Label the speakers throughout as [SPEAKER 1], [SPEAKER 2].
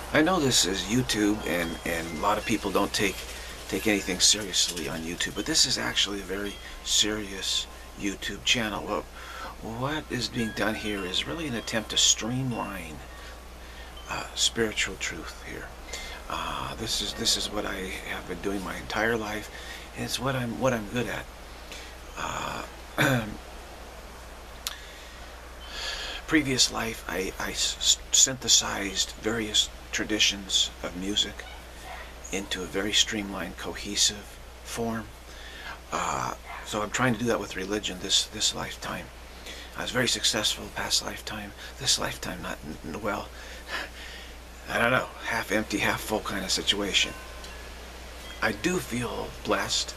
[SPEAKER 1] I know this is YouTube, and a lot of people don't take anything seriously on YouTube, but this is actually a very serious YouTube channel. Well, what is being done here is really an attempt to streamline spiritual truth here. This is what I have been doing my entire life, and it's what I'm good at. Previous life, I synthesized various traditions of music into a very streamlined, cohesive form. So I'm trying to do that with religion this lifetime. I was very successful past lifetime. This lifetime, not well. I don't know, half empty, half full kind of situation. I do feel blessed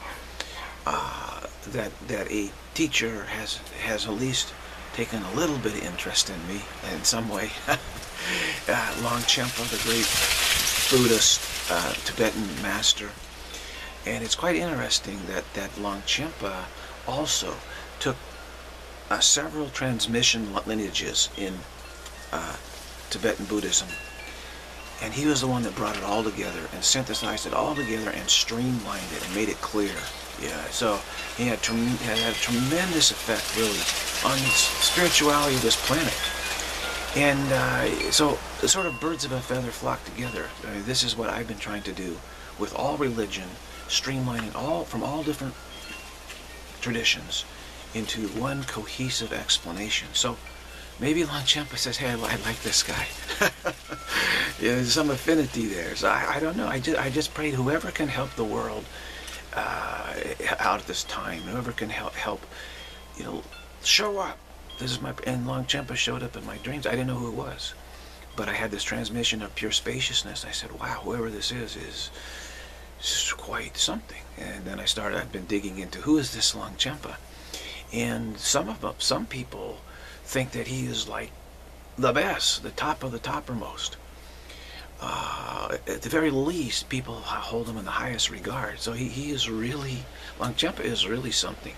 [SPEAKER 1] that a teacher has at least taken a little bit of interest in me in some way. Longchenpa, the great Buddhist Tibetan master. And it's quite interesting that Longchenpa also took several transmission lineages in Tibetan Buddhism, and he was the one that brought it all together and synthesized it all together and streamlined it and made it clear. Yeah, so he had a tremendous effect, really, on the spirituality of this planet. And so sort of birds of a feather flock together. I mean, this is what I've been trying to do with all religion, streamlining all from all different traditions into one cohesive explanation. So maybe Longchenpa says, hey, I like this guy. Yeah, there's some affinity there. So I don't know. I just prayed whoever can help the world out at this time, whoever can help, show up. This is and Longchenpa showed up in my dreams. I didn't know who it was, but I had this transmission of pure spaciousness. I said, wow, whoever this is quite something. And then I've been digging into who is this Longchenpa, and some people think that he is like the best, the top of the toppermost. At the very least, people hold him in the highest regard. So he is really, Longchenpa is really something.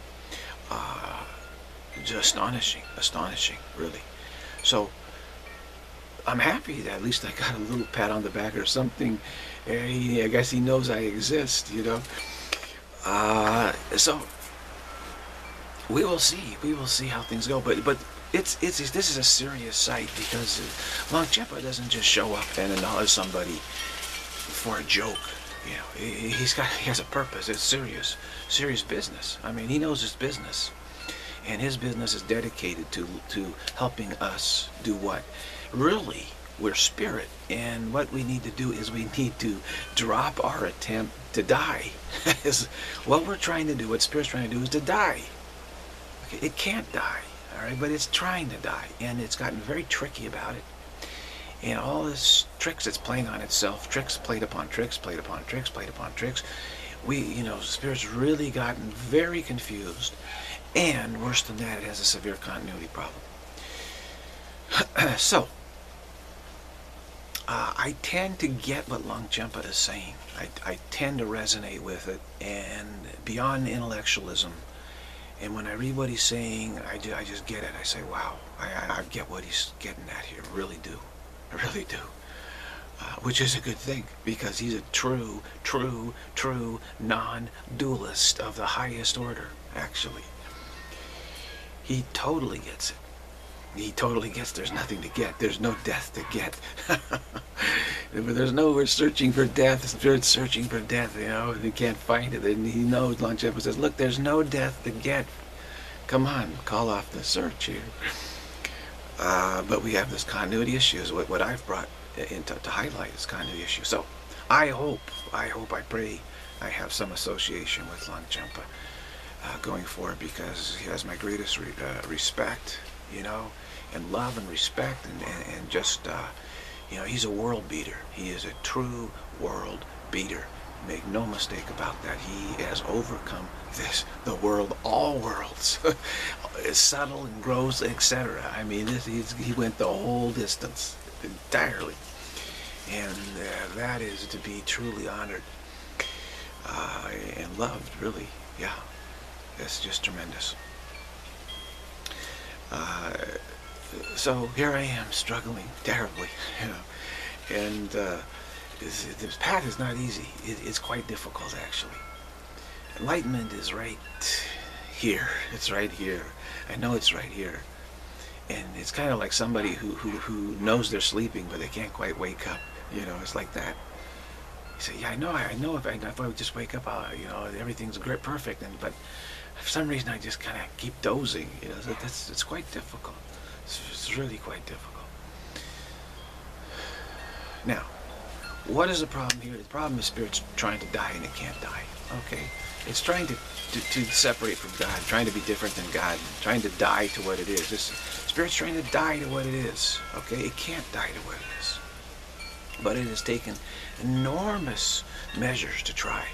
[SPEAKER 1] Just astonishing, really. So I'm happy that at least I got a little pat on the back or something. I guess he knows I exist, So we will see how things go. But this is a serious site, because Longchenpa doesn't just show up and acknowledge somebody for a joke. He has a purpose. It's serious business. I mean, he knows his business, and his business is dedicated to helping us do what? Really, we're spirit, and what we need to do is we need to drop our attempt to die. What we're trying to do, what spirit's trying to do, is to die. Okay, it can't die. All right, but it's trying to die, and it's gotten very tricky about it. And all this tricks it's playing on itself, tricks played upon tricks, played upon tricks, played upon tricks. Spirit's really gotten very confused, and worse than that, it has a severe continuity problem. So, I tend to get what Longchenpa is saying. I tend to resonate with it, and beyond intellectualism. And when I read what he's saying, I just get it. I say, wow, I get what he's getting at here. I really do. Which is a good thing, because he's a true non-dualist of the highest order, actually. He totally gets it. He totally gets there's nothing to get. There's no death to get. We're searching for death. Spirit's searching for death, they can't find it. And he knows, Longchenpa says, look, there's no death to get. Come on, call off the search here. But we have this continuity issue, is what I've brought into to highlight this continuity issue. So I pray I have some association with Longchenpa going forward, because he has my greatest respect, and love and respect, and just, he's a world beater. He is a true world beater. Make no mistake about that. He has overcome the world, all worlds, subtle and gross, etc. I mean, he went the whole distance entirely, and that is to be truly honored and loved, really. Yeah, it's just tremendous. So here I am, struggling terribly, And this path is not easy. It's quite difficult, actually. Enlightenment is right here. It's right here. I know it's right here. And it's kind of like somebody who knows they're sleeping, but they can't quite wake up. You know, it's like that. You say, yeah, I know. If I would just wake up, everything's great, perfect. But for some reason, I just kind of keep dozing. You know, so it's quite difficult. It's really quite difficult. Now, what is the problem here? The problem is Spirit's trying to die and it can't die. Okay? It's trying to separate from God, trying to be different than God, trying to die to what it is. Spirit's trying to die to what it is. Okay? It can't die to what it is. But it has taken enormous measures to try.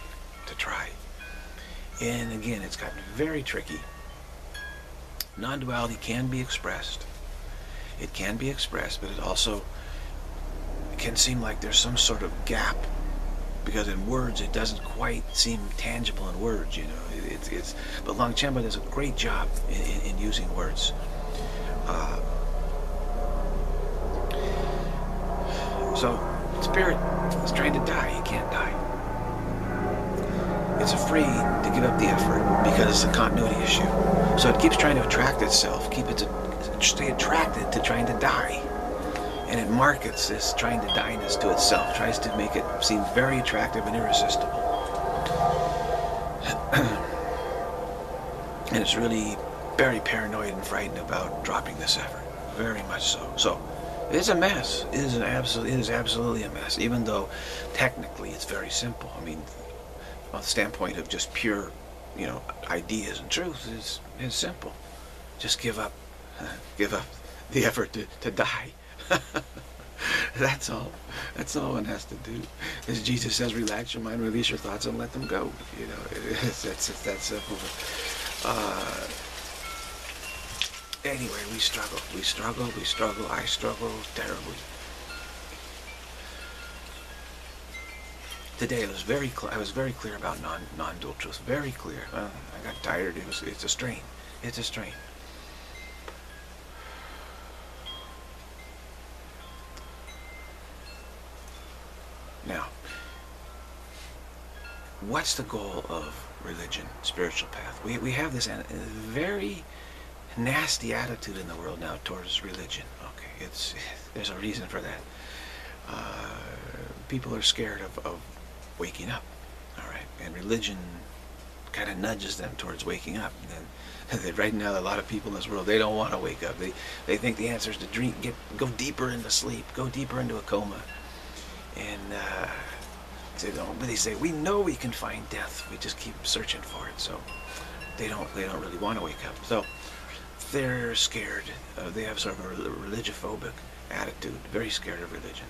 [SPEAKER 1] And again, it's gotten very tricky. Non-duality can be expressed. It can be expressed, but it also can seem like there's some sort of gap, because in words it doesn't quite seem tangible in words, you know. But Longchenpa does a great job in using words. So Spirit is trying to die. It can't die. It's afraid to give up the effort because it's a continuity issue. So it keeps trying to attract itself, stay attracted to trying to die. And it markets this trying to die-ness to itself, tries to make it seem very attractive and irresistible. And it's really very paranoid and frightened about dropping this effort. Very much so. So it's a mess. It is absolutely a mess, even though technically it's very simple. I mean, from the standpoint of just pure, ideas and truth, is simple. Just give up the effort to die. That's all one has to do. As Jesus says, relax your mind, release your thoughts, and let them go. It's that simple. Anyway, we struggle. I struggle terribly. Today I was very clear about non-dual truth. Very clear. I got tired. It's a strain. It's a strain. Now, what's the goal of religion, spiritual path? We have this very nasty attitude in the world now towards religion. Okay, there's a reason for that. People are scared of waking up. All right, and religion kind of nudges them towards waking up. And right now, a lot of people in this world, they don't want to wake up. They think the answer is to go deeper into sleep, go deeper into a coma. And they say, we know we can find death. We just keep searching for it. So they don't really want to wake up. So they're scared. They have sort of a religiphobic attitude. Very scared of religion.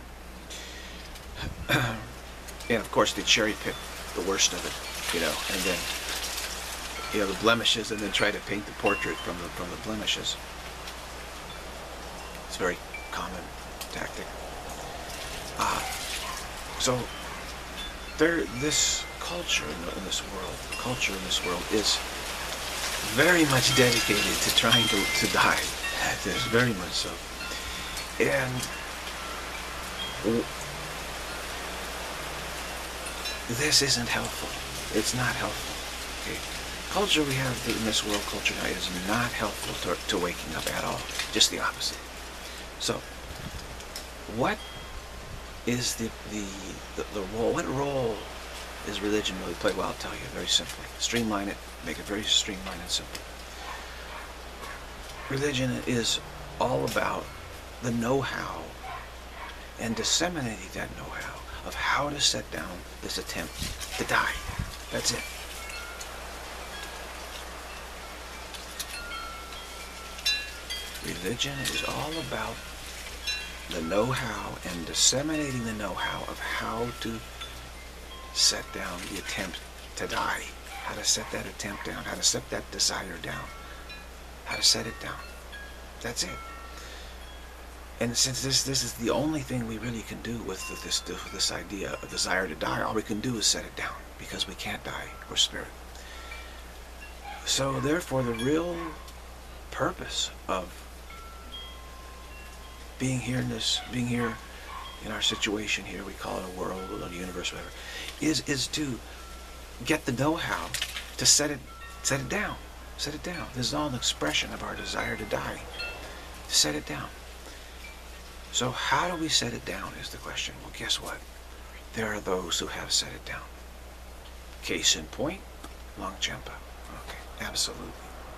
[SPEAKER 1] And of course they cherry pick the worst of it, and then the blemishes, and then try to paint the portrait from the blemishes. It's a very common tactic. So this culture in this world is very much dedicated to trying to die. There's very much so. And this isn't helpful. It's not helpful. Okay? Culture we have in this world, culture now, is not helpful to waking up at all. Just the opposite. So, what is the role? What role is religion really play? Well, I'll tell you very simply. Streamline it. Make it very streamlined and simple. Religion is all about the know-how and disseminating that know-how of how to set down this attempt to die. That's it. Religion is all about the know-how and disseminating the know-how of how to set down the attempt to die. How to set that attempt down. How to set that desire down. How to set it down. That's it. And since this is the only thing we really can do with this idea of desire to die, all we can do is set it down, because we can't die. We're spirit. So therefore, the real purpose of being here in our situation here, we call it a world or a universe, whatever, is to get the know-how to set it down. Set it down. This is all an expression of our desire to die. Set it down. So how do we set it down is the question. Well, guess what? There are those who have set it down. Case in point, Longchenpa. Okay, absolutely.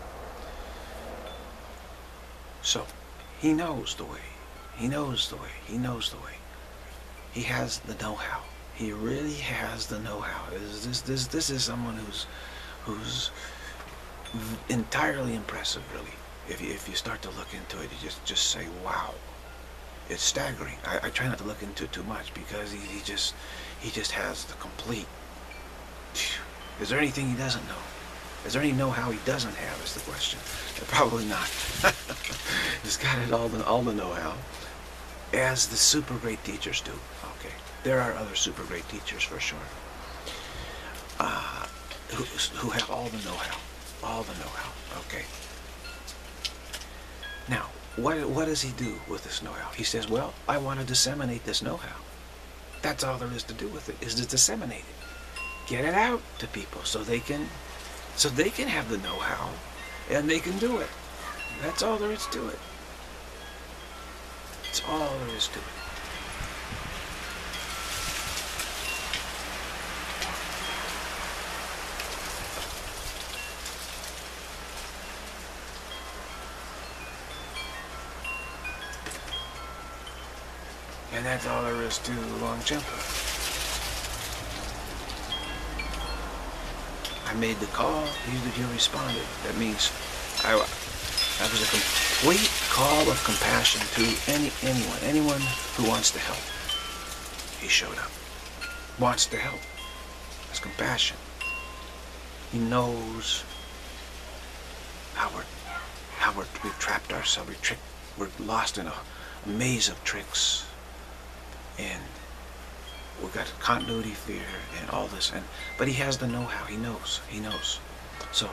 [SPEAKER 1] So, he knows the way. He knows the way. He knows the way. He has the know-how. He really has the know-how. This is someone who's entirely impressive, really. If you start to look into it, you just say, wow. It's staggering. I try not to look into it too much because he just has the complete. Is there anything he doesn't know? Is there any know-how he doesn't have is the question. Probably not. He's got it all the know-how, as the super great teachers do. Okay, there are other super great teachers for sure, who have all the know-how, Okay. Now, what does he do with this know-how? He says, well, I want to disseminate this know-how. That's all there is to do with it, is to disseminate it. Get it out to people so they can have the know-how and they can do it. That's all there is to it. That's all there is to it. And that's all there is to Longchenpa. I made the call, he responded. That means that was a complete call of compassion to anyone who wants to help. He showed up. Wants to help. Has compassion. He knows how we've trapped ourselves. We're lost in a maze of tricks. And we've got continuity fear and all this, but he has the know-how. He knows. So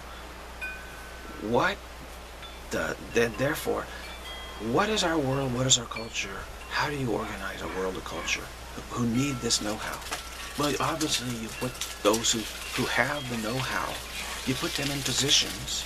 [SPEAKER 1] therefore, what is our world? What is our culture? How do you organize a world of culture who need this know-how? Well, obviously you put those who have the know-how, you put them in positions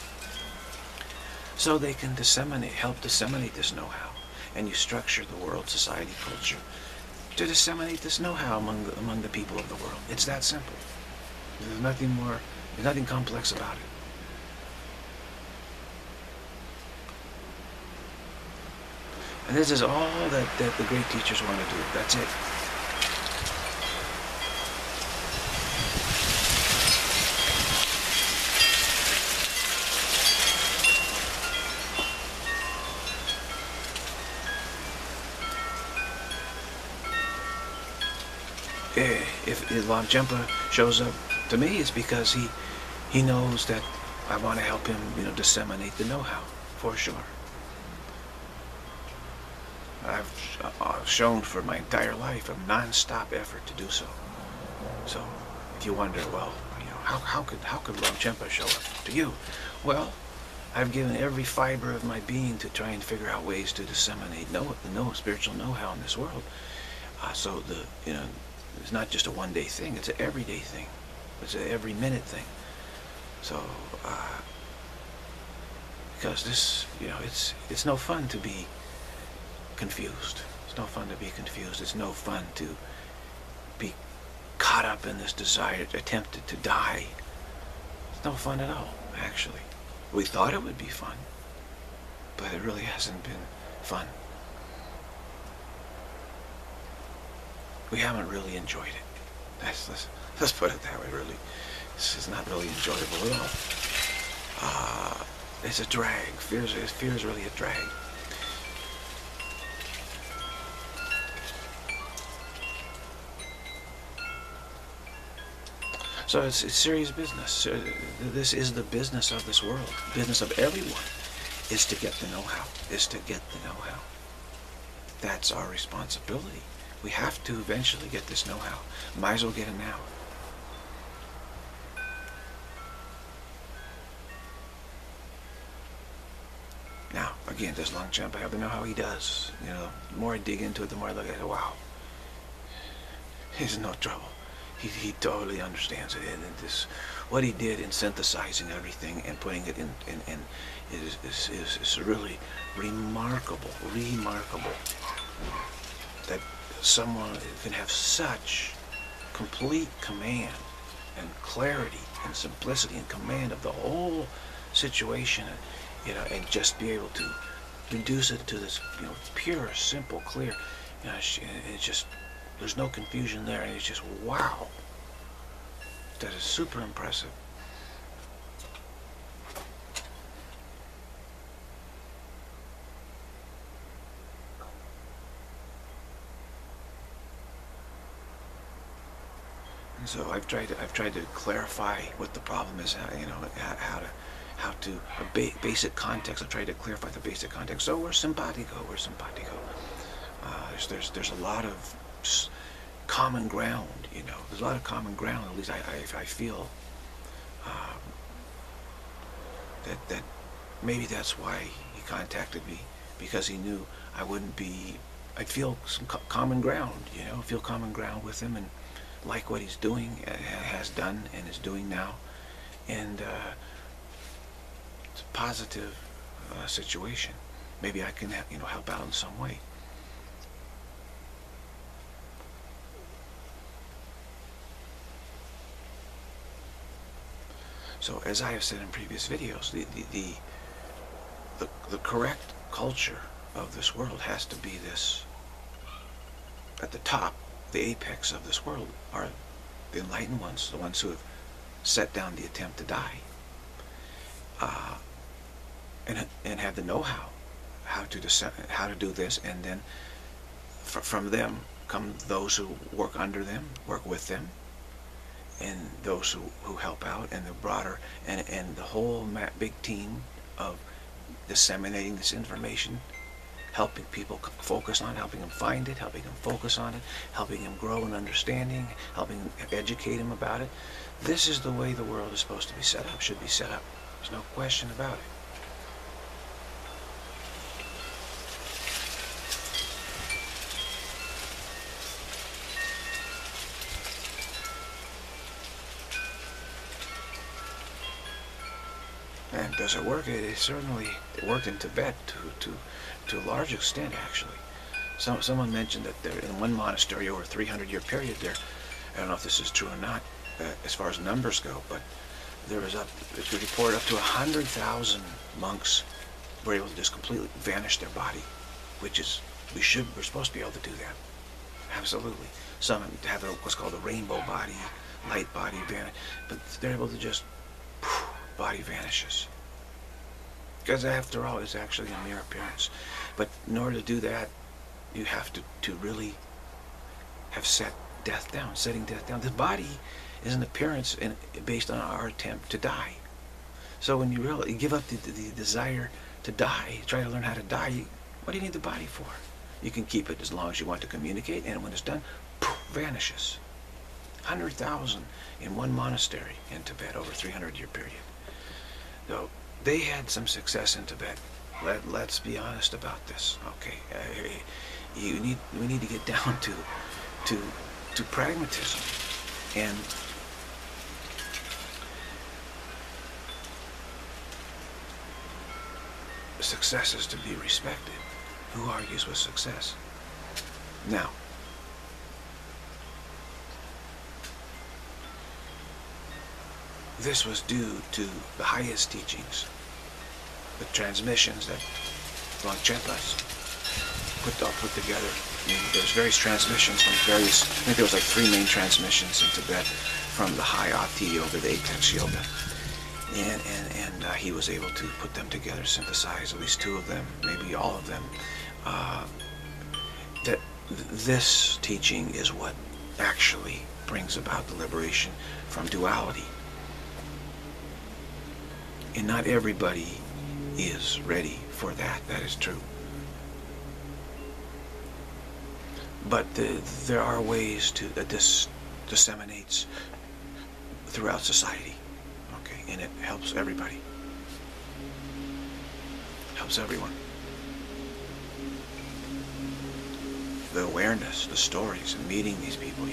[SPEAKER 1] so they can help disseminate this know-how, and you structure the world, society, culture to disseminate this know-how among the people of the world. It's that simple. There's nothing complex about it. And this is all that the great teachers want to do. That's it. If Longchenpa shows up to me, it's because he knows that I want to help him, disseminate the know-how, for sure. I've shown for my entire life a non-stop effort to do so. So, if you wonder, well, how could Longchenpa show up to you? Well, I've given every fiber of my being to try and figure out ways to disseminate spiritual know-how in this world. So it's not just a one-day thing, it's an everyday thing. It's an every-minute thing. So, because this, it's no fun to be confused. It's no fun to be confused. It's no fun to be caught up in this desire, attempted to die. It's no fun at all, actually. We thought it would be fun, but it really hasn't been fun. We haven't really enjoyed it. Let's put it that way, really. This is not really enjoyable at all. It's a drag. Fear is really a drag. So it's serious business. This is the business of this world. The business of everyone is to get the know-how. That's our responsibility. We have to eventually get this know-how. Might as well get it now. Now, again, does Longchenpa have to know how he does? You know, the more I dig into it, the more I look at it, wow, he's in no trouble. He totally understands it, and this, what he did in synthesizing everything and putting it in is really remarkable, that someone can have such complete command and clarity and simplicity and command of the whole situation, you know, and just be able to reduce it to this, you know, pure, simple, clear, you know, it's just, there's no confusion there, and it's just, wow, that is super impressive. And so I've tried to clarify what the problem is, you know, how to basic context. I've tried to clarify the basic context. So we're simpatico. There's a lot of common ground, you know. There's a lot of common ground. At least I feel that maybe that's why he contacted me, because he knew I wouldn't be. I'd feel some common ground, you know. Feel common ground with him and like what he's doing, has done, and is doing now, and it's a positive situation. Maybe I can, you know, help out in some way. So, as I have said in previous videos, the correct culture of this world has to be this. At the top, the apex of this world are the enlightened ones, the ones who have set down the attempt to die, and have the know-how how to do this, and then from them come those who work under them, work with them, and those who help out, and the broader, and the whole big team of disseminating this information, helping people focus on it, helping them find it, helping them focus on it, helping them grow in understanding, helping them educate them about it. This is the way the world is supposed to be set up, should be set up. There's no question about it. And does it work? It certainly worked in Tibet to a large extent, actually. Someone mentioned that there, in one monastery over a 300-year period there, I don't know if this is true or not, as far as numbers go, but there was it could report up to 100,000 monks were able to just completely vanish their body, which is, we're supposed to be able to do that. Absolutely. Some have what's called a rainbow body, light body, but they're able to just, body vanishes. Because after all, it's actually a mere appearance. But in order to do that, you have to really have set death down, setting death down. The body is an appearance based on our attempt to die. So when you really give up the desire to die, try to learn how to die, what do you need the body for? You can keep it as long as you want to communicate, and when it's done, poof, vanishes. 100,000 in one monastery in Tibet over a 300-year period. So they had some success in Tibet. Let's be honest about this. Okay, we need to get down to pragmatism, and success is to be respected. Who argues with success? Now, this was due to the highest teachings, the transmissions that Longchenpas put together. I mean, there's various transmissions from various, I think there was like 3 main transmissions in Tibet, from the high Ati yoga, the apex yoga. And he was able to put them together, synthesize at least 2 of them, maybe all of them. That this teaching is what actually brings about the liberation from duality. And not everybody is ready for that. That is true. But there are ways that this disseminates throughout society. Okay, and it helps everybody. Helps everyone. the awareness, the stories, and meeting these people,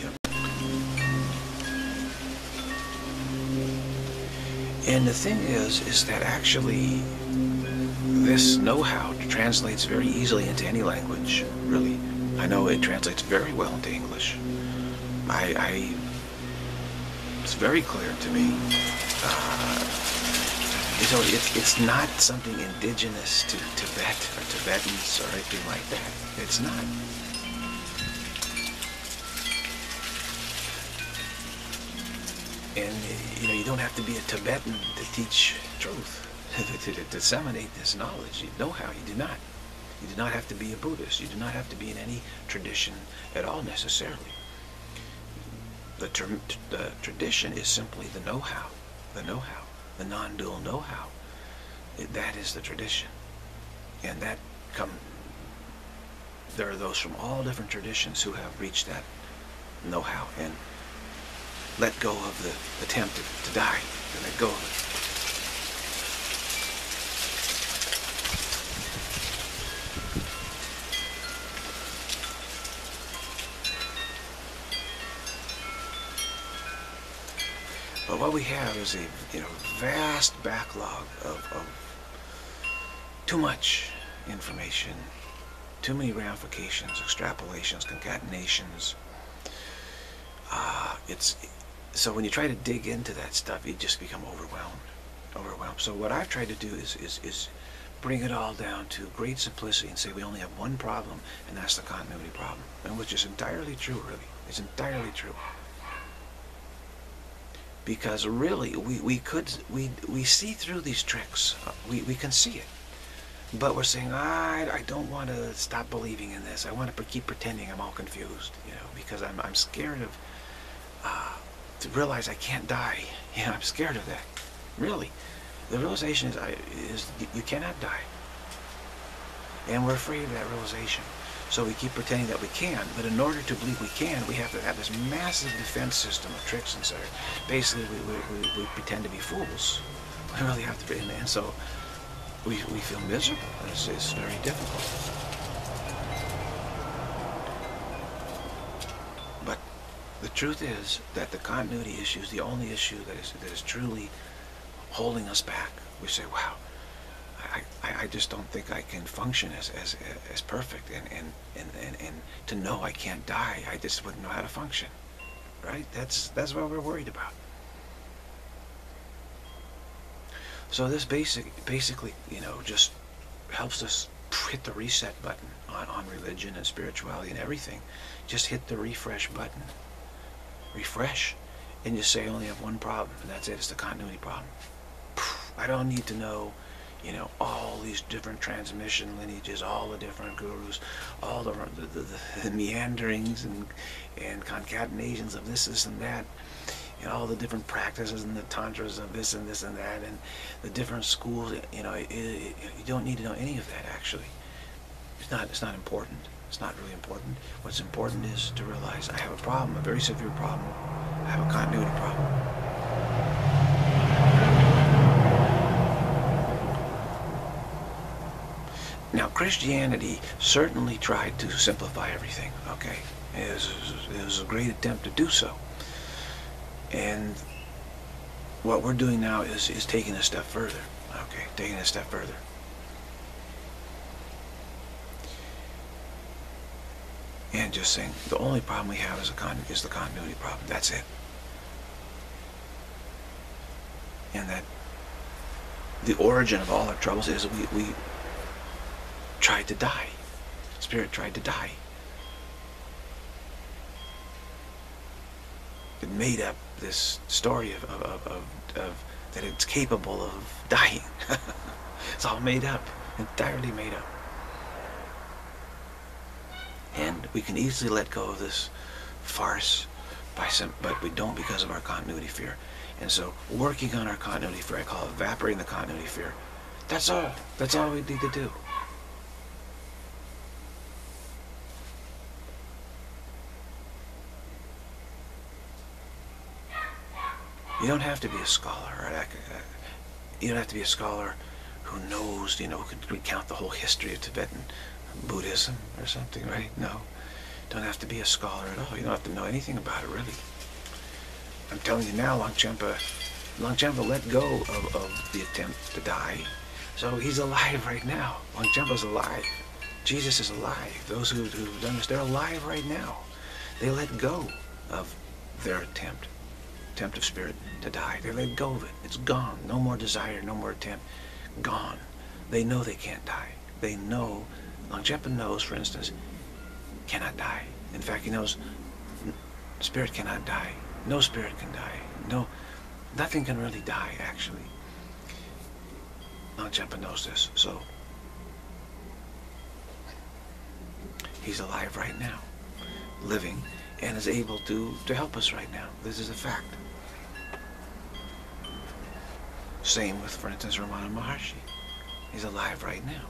[SPEAKER 1] And the thing is that actually this know-how translates very easily into any language, really. I know it translates very well into English. It's very clear to me. It's not something indigenous to Tibet or Tibetans or anything like that. It's not. And you don't have to be a Tibetan to teach truth, to disseminate this knowledge. Know-how, you do not. You do not have to be a Buddhist. You do not have to be in any tradition at all necessarily. The tradition is simply the know-how, the non-dual know-how. That is the tradition. And there are those from all different traditions who have reached that know-how and let go of the attempt to die, and let go of it. But what we have is a vast backlog of too much information, too many ramifications, extrapolations, concatenations. So when you try to dig into that stuff, you just become overwhelmed. So what I've tried to do is bring it all down to great simplicity and say we only have one problem, and that's the continuity problem, and which is entirely true, really. It's entirely true. Because really, we see through these tricks. We can see it. But we're saying, I don't want to stop believing in this. I want to keep pretending I'm all confused, because I'm scared of to realize I can't die. I'm scared of that. Really, the realization is you cannot die, and we're afraid of that realization. So we keep pretending that we can, but in order to believe we can, we have to have this massive defense system of tricks and so basically we pretend to be fools. We really have to, and so we feel miserable. It's very difficult. But the truth is that the continuity issue is the only issue that is truly holding us back. We say, wow, I just don't think I can function as perfect, and to know I can't die, I just wouldn't know how to function, right? That's what we're worried about. So this basically, just helps us hit the reset button on religion and spirituality and everything. Just hit the refresh button. Refresh, and just say I only have one problem, and that's it. It's the continuity problem. I don't need to know, all these different transmission lineages, all the different gurus, all the meanderings and concatenations of this and that, all the different practices and the tantras of this and that, and the different schools. You don't need to know any of that, actually. It's not important. It's not really important. What's important is to realize I have a problem, a very severe problem. I have a continuity problem. Now, Christianity certainly tried to simplify everything, okay? It was a great attempt to do so. And what we're doing now is taking a step further, okay? Taking a step further. And just saying, the only problem we have is the continuity problem. That's it. And that the origin of all our troubles is we tried to die. Spirit tried to die. It made up this story of that it's capable of dying. It's all made up, entirely made up. And we can easily let go of this farce but we don't because of our continuity fear. And so working on our continuity fear, I call it evaporating the continuity fear. That's all. That's all we need to do. You don't have to be a scholar, right? You don't have to be a scholar who knows, who can recount the whole history of Tibetan Buddhism or something, right? No. Don't have to be a scholar at all. You don't have to know anything about it, really. I'm telling you now, Longchenpa let go of the attempt to die. So he's alive right now. Longchenpa's alive. Jesus is alive. Those who've done this, they're alive right now. They let go of their attempt of spirit to die. They let go of it. It's gone. No more desire, no more attempt. Gone. They know they can't die. They know, Longchenpa knows, for instance, cannot die. In fact, he knows spirit cannot die. No spirit can die. No, nothing can really die, actually. Longchenpa knows this, so he's alive right now, living, and is able to help us right now. This is a fact. Same with, for instance, Ramana Maharshi. He's alive right now.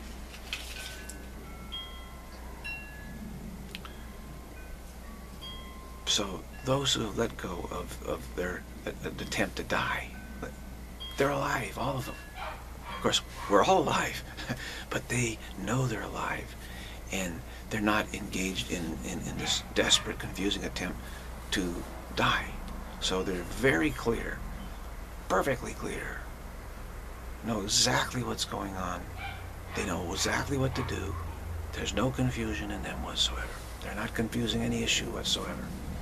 [SPEAKER 1] So those who have let go of their attempt to die, they're alive, all of them. Of course, we're all alive, but they know they're alive, and they're not engaged in this desperate, confusing attempt to die. So they're very clear, perfectly clear, know exactly what's going on. They know exactly what to do. There's no confusion in them whatsoever. They're not confusing any issue whatsoever.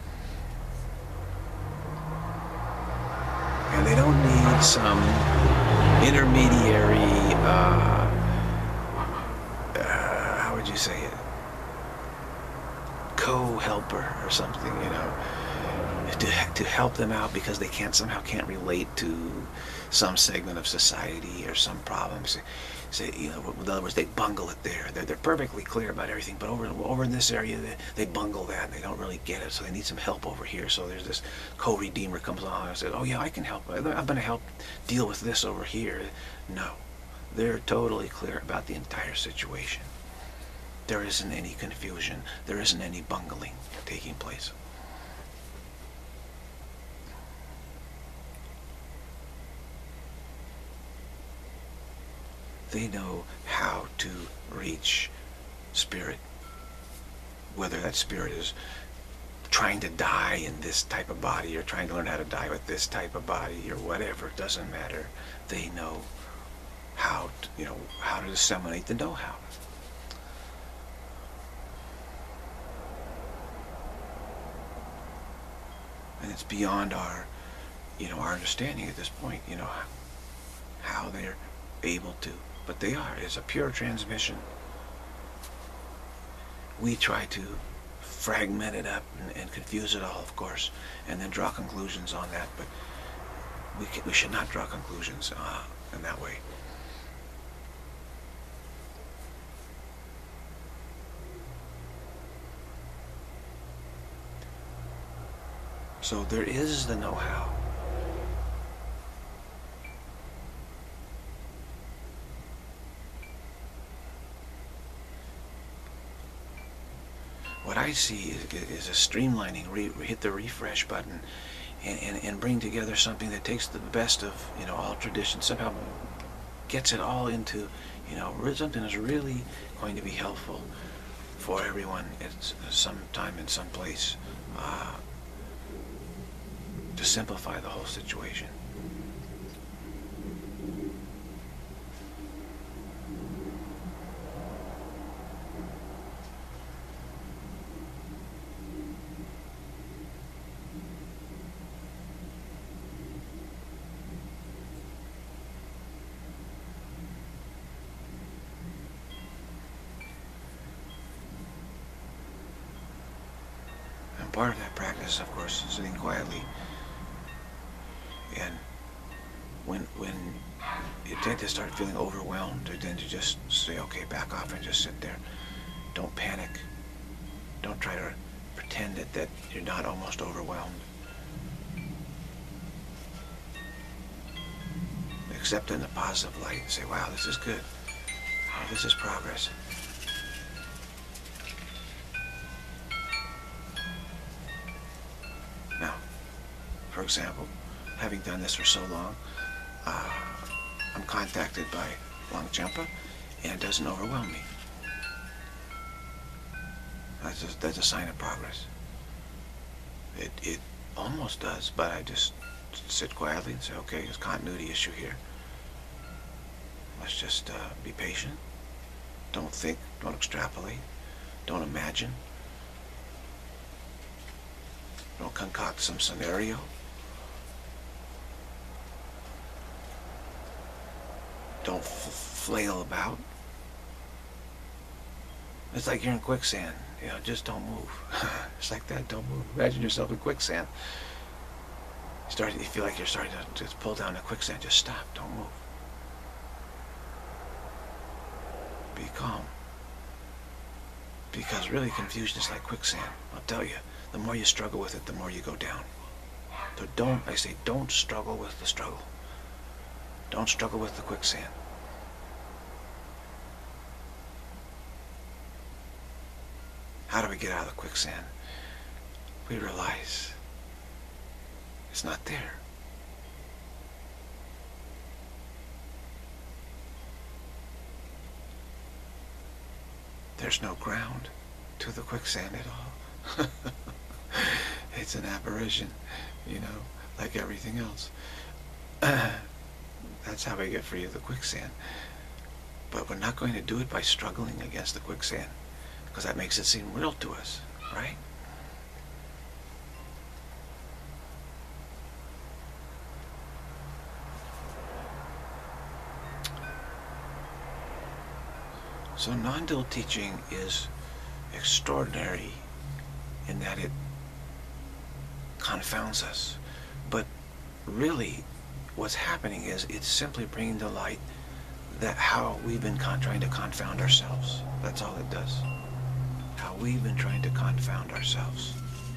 [SPEAKER 1] And they don't need some intermediary, how would you say it, co-helper or something, you know, to help them out because they somehow can't relate to some segment of society or some problems. Say, you know, in other words, they bungle it there. They're perfectly clear about everything, but over in this area, they bungle that, and they don't really get it, so they need some help over here. So there's this co-redeemer comes along and says, oh yeah, I can help. I'm going to help deal with this over here. No, they're totally clear about the entire situation. There isn't any confusion. There isn't any bungling taking place. They know how to reach spirit, whether that spirit is trying to die in this type of body or trying to learn how to die with this type of body or whatever. It doesn't matter. They know how to, you know, how to disseminate the know-how. And it's beyond our, you know, our understanding at this point, you know, how they're able to. But they are. It's a pure transmission. We try to fragment it up and confuse it all, of course, and then draw conclusions on that. But we should not draw conclusions in that way. So there is the know-how. What I see is a streamlining, hit the refresh button, and bring together something that takes the best of, you know, all traditions, somehow gets it all into, you know, something that's really going to be helpful for everyone at some time in some place, to simplify the whole situation. Part of that practice, of course, is sitting quietly, and when you tend to start feeling overwhelmed, then to just say, okay, back off and just sit there. Don't panic. Don't try to pretend that you're not almost overwhelmed. Accept it in a positive light and say, wow, this is good. Oh, this is progress. Now, for example, having done this for so long, I'm contacted by Longchenpa, and it doesn't overwhelm me. That's a sign of progress. It almost does, but I just sit quietly and say, okay, there's a continuity issue here. Let's just be patient. Don't think, don't extrapolate, don't imagine, don't concoct some scenario. Don't flail about. It's like you're in quicksand. You know, just don't move. It's like that. Don't move. Imagine yourself in quicksand. You feel like you're starting to just pull down the quicksand. Just stop. Don't move. Be calm. Because really, confusion is like quicksand. I'll tell you. The more you struggle with it, the more you go down. So don't struggle with the struggle. Don't struggle with the quicksand. How do we get out of the quicksand? We realize it's not there. There's no ground to the quicksand at all. It's an apparition, you know, like everything else. That's how we get free of the quicksand. But we're not going to do it by struggling against the quicksand, because that makes it seem real to us, right? So non-dual teaching is extraordinary in that it confounds us. But really, what's happening is it's simply bringing to light that how we've been trying to confound ourselves. That's all it does. How we've been trying to confound ourselves.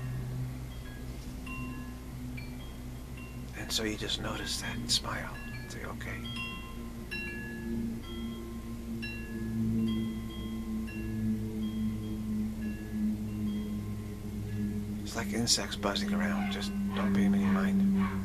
[SPEAKER 1] And so you just notice that and smile and say, okay. It's like insects buzzing around. Just don't pay them any mind.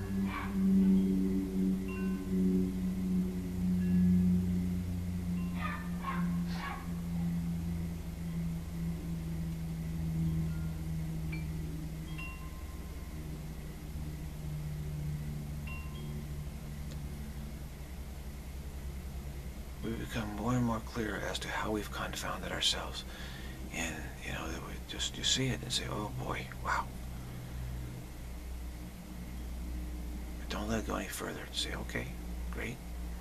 [SPEAKER 1] We become more and more clear as to how we've confounded ourselves. And, you know, you see it and say, oh boy, wow. But don't let it go any further. Say, okay, great.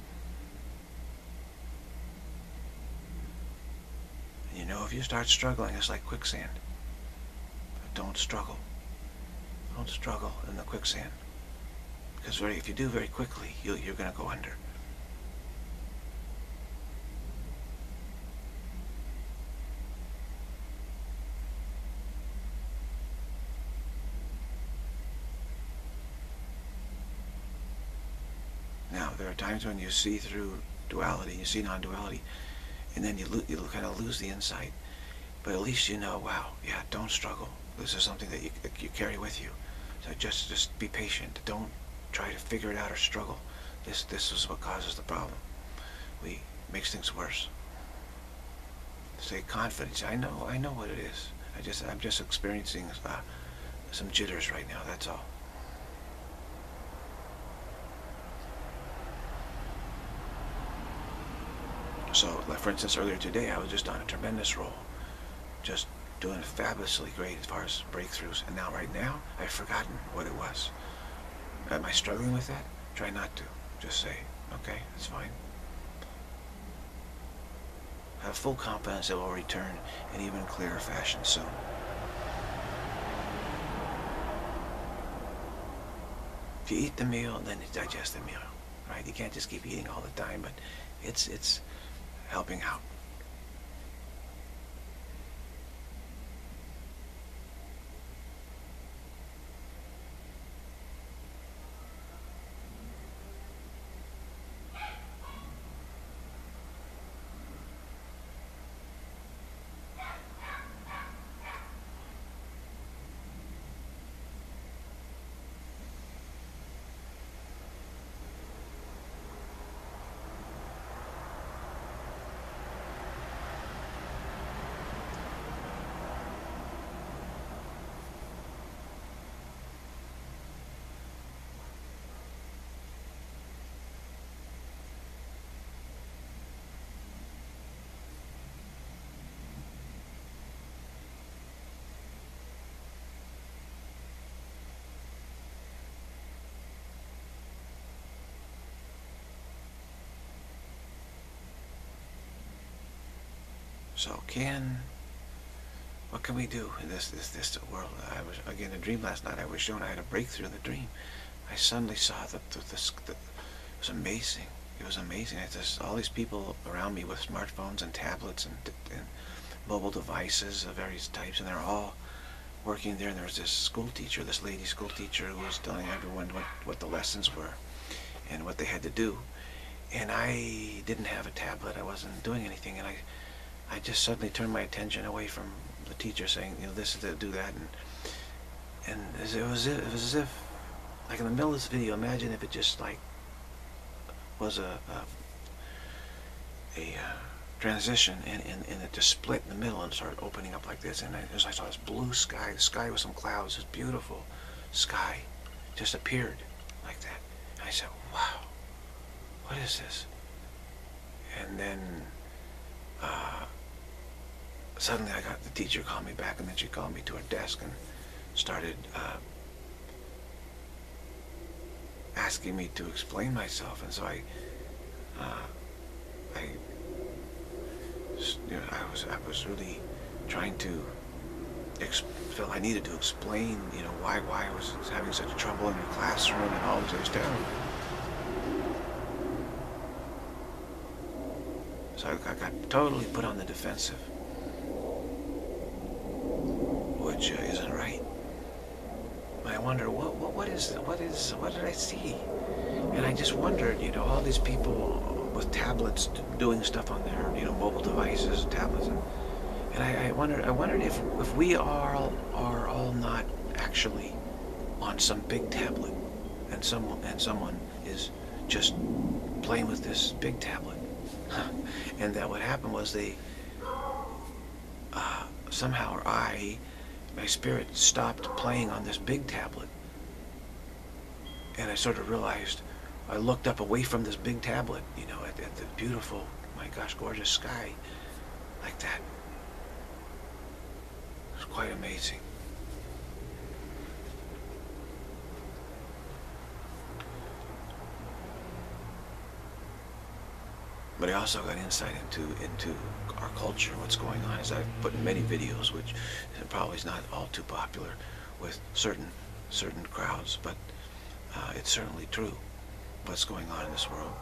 [SPEAKER 1] And you know, if you start struggling, it's like quicksand. But don't struggle. Don't struggle in the quicksand. Because if you do very quickly, you're going to go under. Now, there are times when you see through duality, you see non-duality, and then you kind of lose the insight. But at least you know, wow, yeah, don't struggle. This is something that you carry with you. So just be patient. Don't try to figure it out or struggle. This is what causes the problem. Makes things worse. Stay confident. I know what it is. I'm just experiencing some jitters right now. That's all. So, like for instance, earlier today, I was just on a tremendous roll, just doing fabulously great as far as breakthroughs. And now, right now, I've forgotten what it was. Am I struggling with that? Try not to. Just say, okay, that's fine. Have full confidence it will return in even clearer fashion soon. If you eat the meal, then you digest the meal, right? You can't just keep eating all the time, but it's helping out. So what can we do in this world? I was, again, a dream last night. I was shown I had a breakthrough in the dream. I suddenly saw it was amazing. It was amazing. There's all these people around me with smartphones and tablets and mobile devices of various types, and they're all working there. And there was this school teacher, this lady school teacher, who was telling everyone what the lessons were and what they had to do. And I didn't have a tablet. I wasn't doing anything, and I just suddenly turned my attention away from the teacher saying, this is to do that, and it was as if, like in the middle of this video, imagine if it just like was a transition, and it just split in the middle and started opening up like this, and I saw this blue sky, the sky with some clouds, this beautiful sky just appeared like that. And I said, wow, what is this? And then suddenly the teacher called me back, and then she called me to her desk and started asking me to explain myself. And so I was really trying to felt I needed to explain, why I was having such trouble in the classroom and all this. It was terrible. So I got totally put on the defensive, which isn't right. I wonder what did I see? And I just wondered, all these people with tablets doing stuff on their, mobile devices, tablets, and I wondered if we are all not actually on some big tablet, and someone is just playing with this big tablet, and that what happened was they somehow, or my spirit stopped playing on this big tablet, and I sort of realized, I looked up away from this big tablet, at the beautiful, my gosh, gorgeous sky, like that. It was quite amazing. But I also got insight into our culture, what's going on, as I've put in many videos, which probably is not all too popular with certain crowds, but it's certainly true what's going on in this world.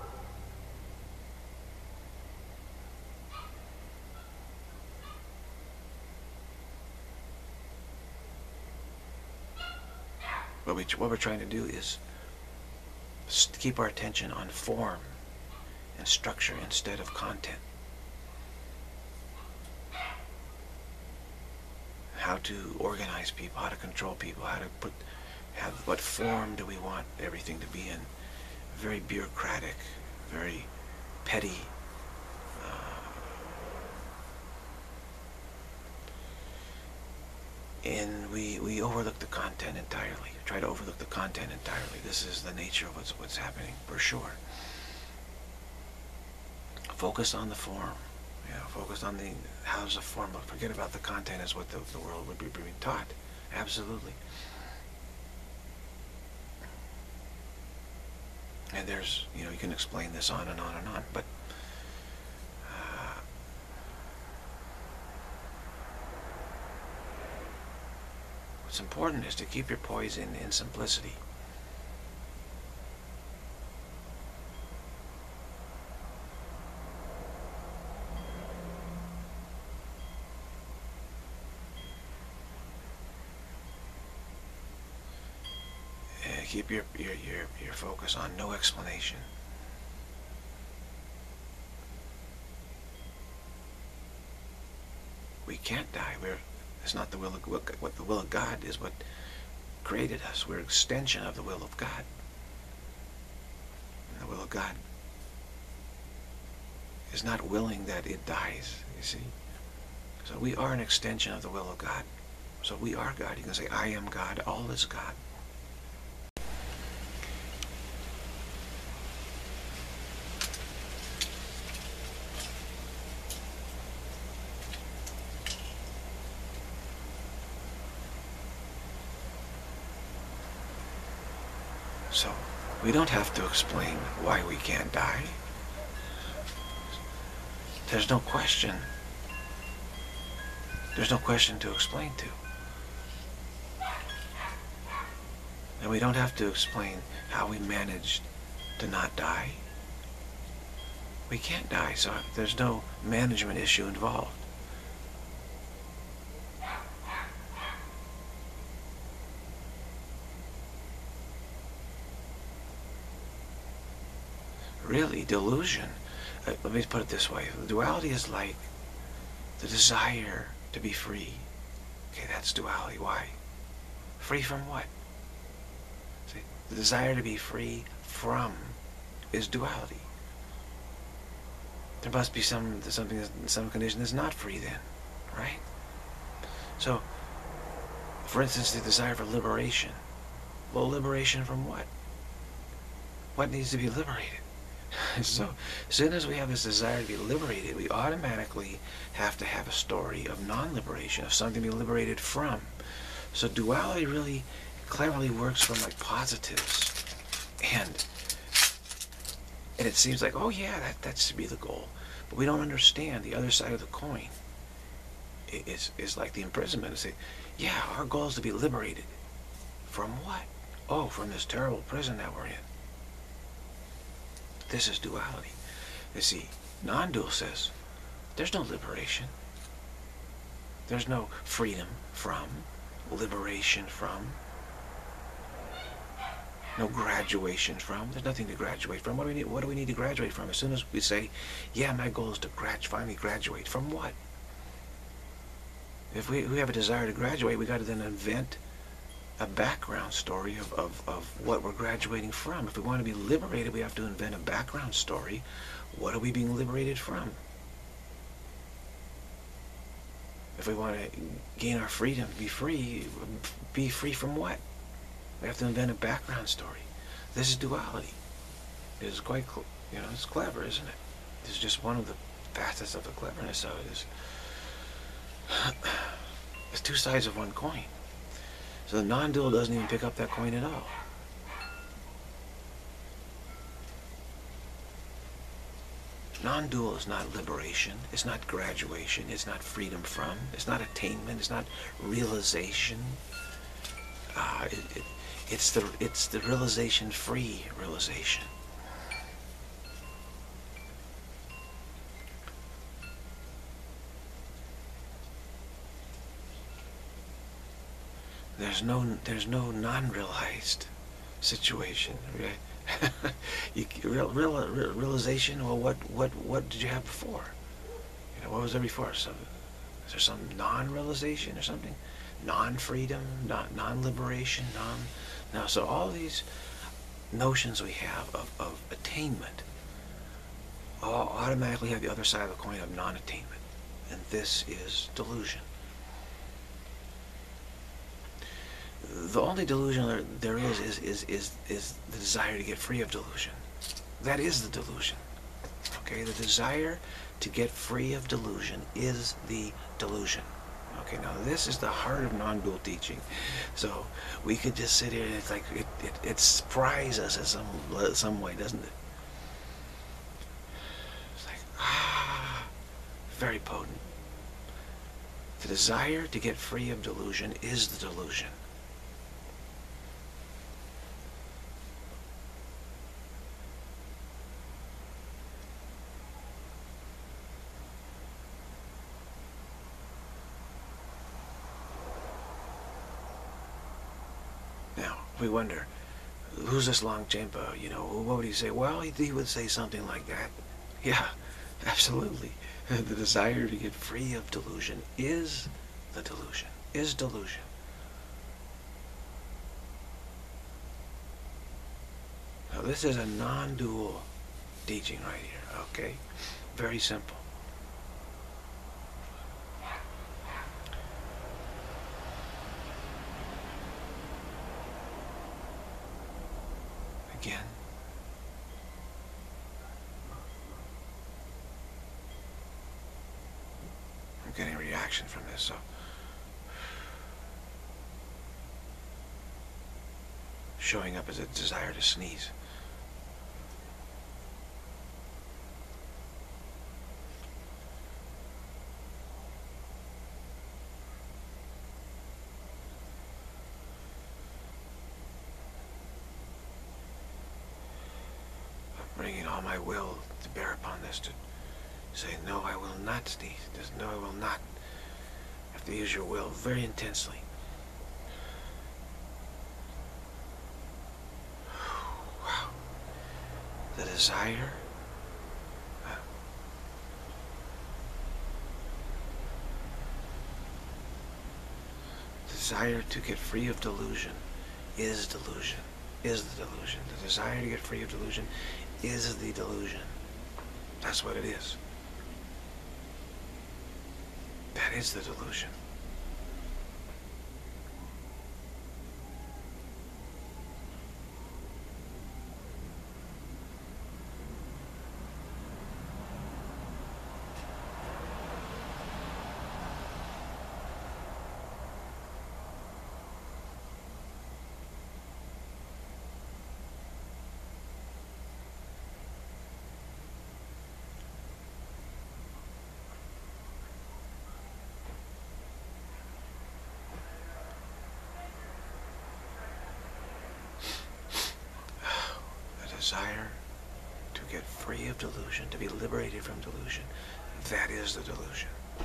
[SPEAKER 1] What we're trying to do is keep our attention on form and structure instead of content. How to organize people, how to control people, what form do we want everything to be in? Very bureaucratic, very petty. And we overlook the content entirely. Try to overlook the content entirely. This is the nature of what's happening, for sure. Focus on the form. Focus on how's the form look. Forget about the content as what the world would be being taught. Absolutely. And there's, you can explain this on and on and on, but what's important is to keep your poise in simplicity. Keep your focus on no explanation. We can't die. It's not the will of what the will of God is. What created us. We're an extension of the will of God. And the will of God is not willing that it dies. You see. So we are an extension of the will of God. So we are God. You can say, I am God. All is God. So we don't have to explain why we can't die. There's no question There's no question to explain to. And we don't have to explain how we managed to not die. We can't die, so there's no management issue involved. Really, delusion, let me put it this way. Duality is like the desire to be free. Okay, that's duality. Why? Free from what? See, the desire to be free from is duality. There must be some condition that's not free then, right? So, for instance, the desire for liberation. Well, liberation from what? What needs to be liberated? So, as soon as we have this desire to be liberated, we automatically have to have a story of non-liberation, of something to be liberated from. So duality really cleverly works from like positives. And it seems like, oh yeah, that should be the goal. But we don't understand the other side of the coin. Is like the imprisonment. Say, yeah, our goal is to be liberated. From what? Oh, from this terrible prison that we're in. This is duality. You see, non-dual says, there's no liberation. There's no freedom from, liberation from, no graduation from. There's nothing to graduate from. What do we need to graduate from? As soon as we say, yeah, my goal is to finally graduate. From what? If we have a desire to graduate, we got to then invent a background story of what we're graduating from. If we want to be liberated, we have to invent a background story. What are we being liberated from? If we want to gain our freedom, be free from what? We have to invent a background story. This is duality. It is quite, it's clever, isn't it? This is just one of the facets of the cleverness of it. It's two sides of one coin. So the non-dual doesn't even pick up that coin at all. Non-dual is not liberation, it's not graduation, it's not freedom from, it's not attainment, it's not realization. It's the realization-free realization. There's no non-realized situation, right? Realization. Well, what did you have before? What was there before? Is there some non-realization or something? Non-freedom, non-liberation, no. So all these notions we have of attainment all automatically have the other side of the coin of non-attainment, and this is delusion. The only delusion there is the desire to get free of delusion. That is the delusion. Okay, the desire to get free of delusion is the delusion. Okay, now this is the heart of non-dual teaching. So we could just sit here and it's like it surprises us in some way, doesn't it? It's like, very potent. The desire to get free of delusion is the delusion. We wonder, who's this Longchenpa? What would he say? Well, he would say something like that. Yeah, absolutely. The desire to get free of delusion is the delusion, is delusion. Now, this is a non-dual teaching right here, okay? Very simple. Again. I'm getting a reaction from this, so showing up as a desire to sneeze. bringing all my will to bear upon this, to say, no, I will not sneeze. No, I will not. You have to use your will very intensely. Wow. The desire to get free of delusion is delusion. Is the delusion. The desire to get free of delusion is the delusion. That's what it is. That is the delusion. Desire to get free of delusion, to be liberated from delusion, that is the delusion.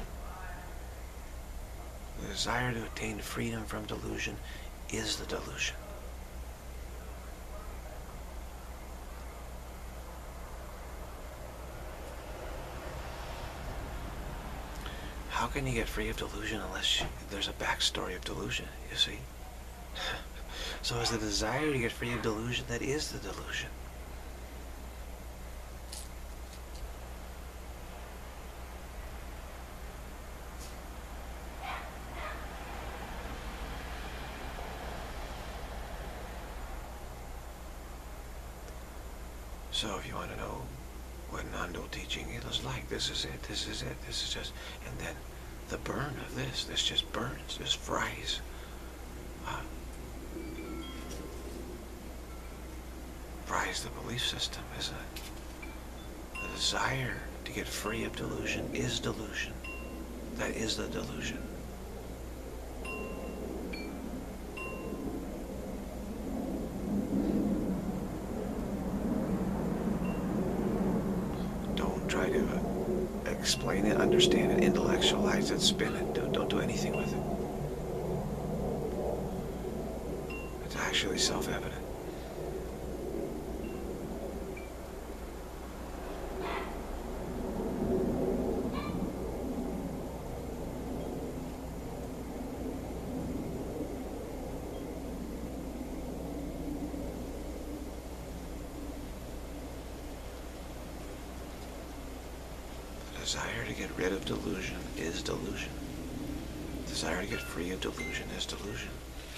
[SPEAKER 1] The desire to attain freedom from delusion is the delusion. How can you get free of delusion unless there's a backstory of delusion, you see? So it's the desire to get free of delusion that is the delusion. So if you want to know what non-dual teaching is like, this is it, this is it, this is just, and then the burn of this just burns, this fries. Fries the belief system, isn't it? The desire to get free of delusion is delusion. That is the delusion. Try to explain it, understand it, intellectualize it, spin it. Don't do anything with it. It's actually self-evident. Desire to get rid of delusion is delusion. Desire to get free of delusion is delusion.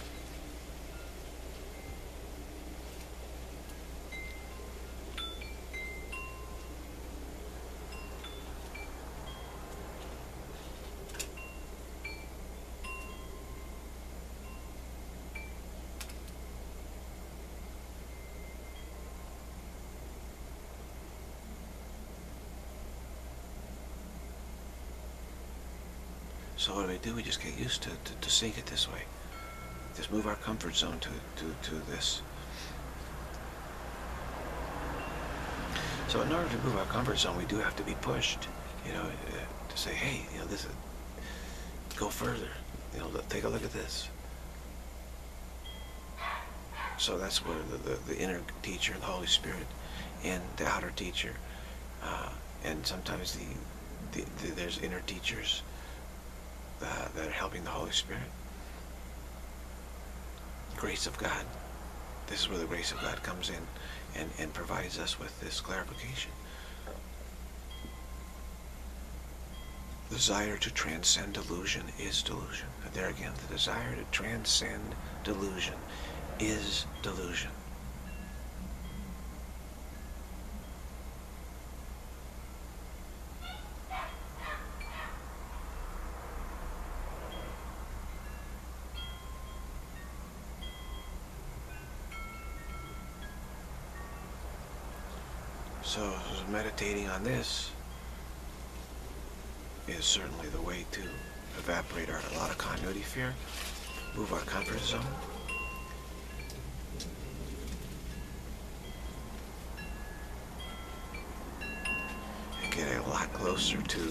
[SPEAKER 1] So what do? We just get used to seeing it this way. Just move our comfort zone to this. So in order to move our comfort zone, we do have to be pushed, to say, hey, this is, go further, take a look at this. So that's where the inner teacher, the Holy Spirit, and the outer teacher, and sometimes there's inner teachers that are helping the Holy Spirit. Grace of God. This is where the grace of God comes in and provides us with this clarification. Desire to transcend delusion is delusion. And there again, the desire to transcend delusion is delusion. So meditating on this is certainly the way to evaporate a lot of continuity fear, move our comfort zone. closer to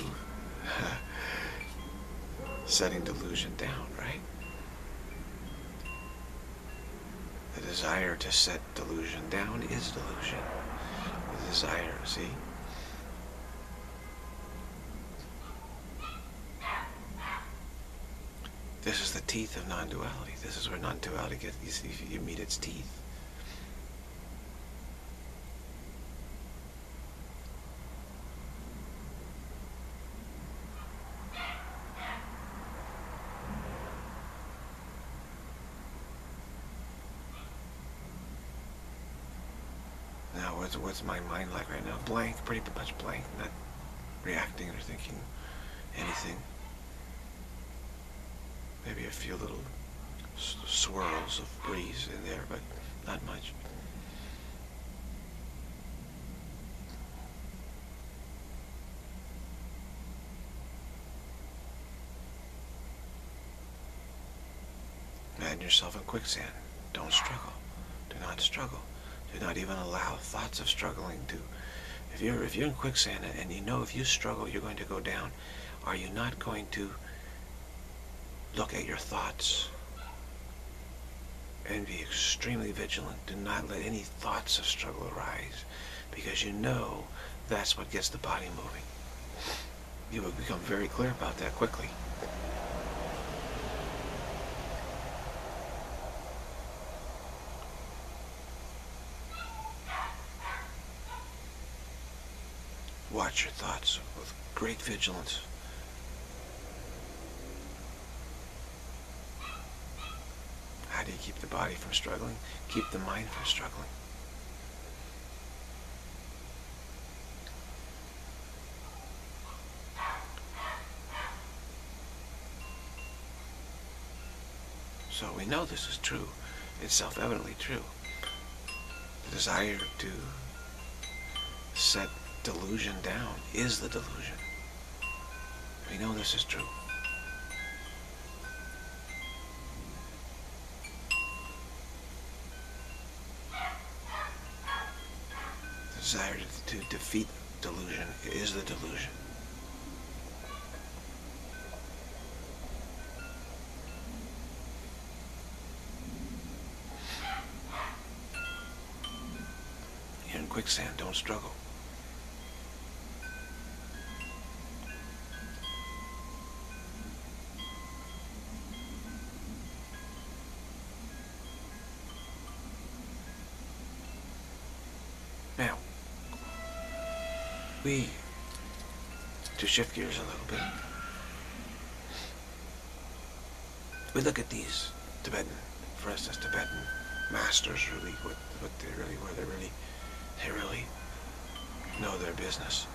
[SPEAKER 1] setting delusion down, right? The desire to set delusion down is delusion. The desire, see? This is the teeth of non-duality. This is where non-duality gets, you meet its teeth. Now, what's my mind like right now? Blank, pretty much blank, not reacting or thinking anything. Maybe a few little swirls of breeze in there, but not much. Imagine yourself in quicksand. Don't struggle. Do not struggle. Do not even allow thoughts of struggling to. If you're in quicksand and you know if you struggle you're going to go down, are you not going to look at your thoughts and be extremely vigilant? Do not let any thoughts of struggle arise, because you know that's what gets the body moving. You will become very clear about that quickly. Watch your thoughts with great vigilance. How do you keep the body from struggling? Keep the mind from struggling. So we know this is true. It's self-evidently true. The desire to set delusion down is the delusion. We know this is true. The desire to defeat delusion is the delusion. You're in quicksand, don't struggle. Now, to shift gears a little bit, we look at these Tibetan, for instance, Tibetan masters, really, what they really were. They really know their business.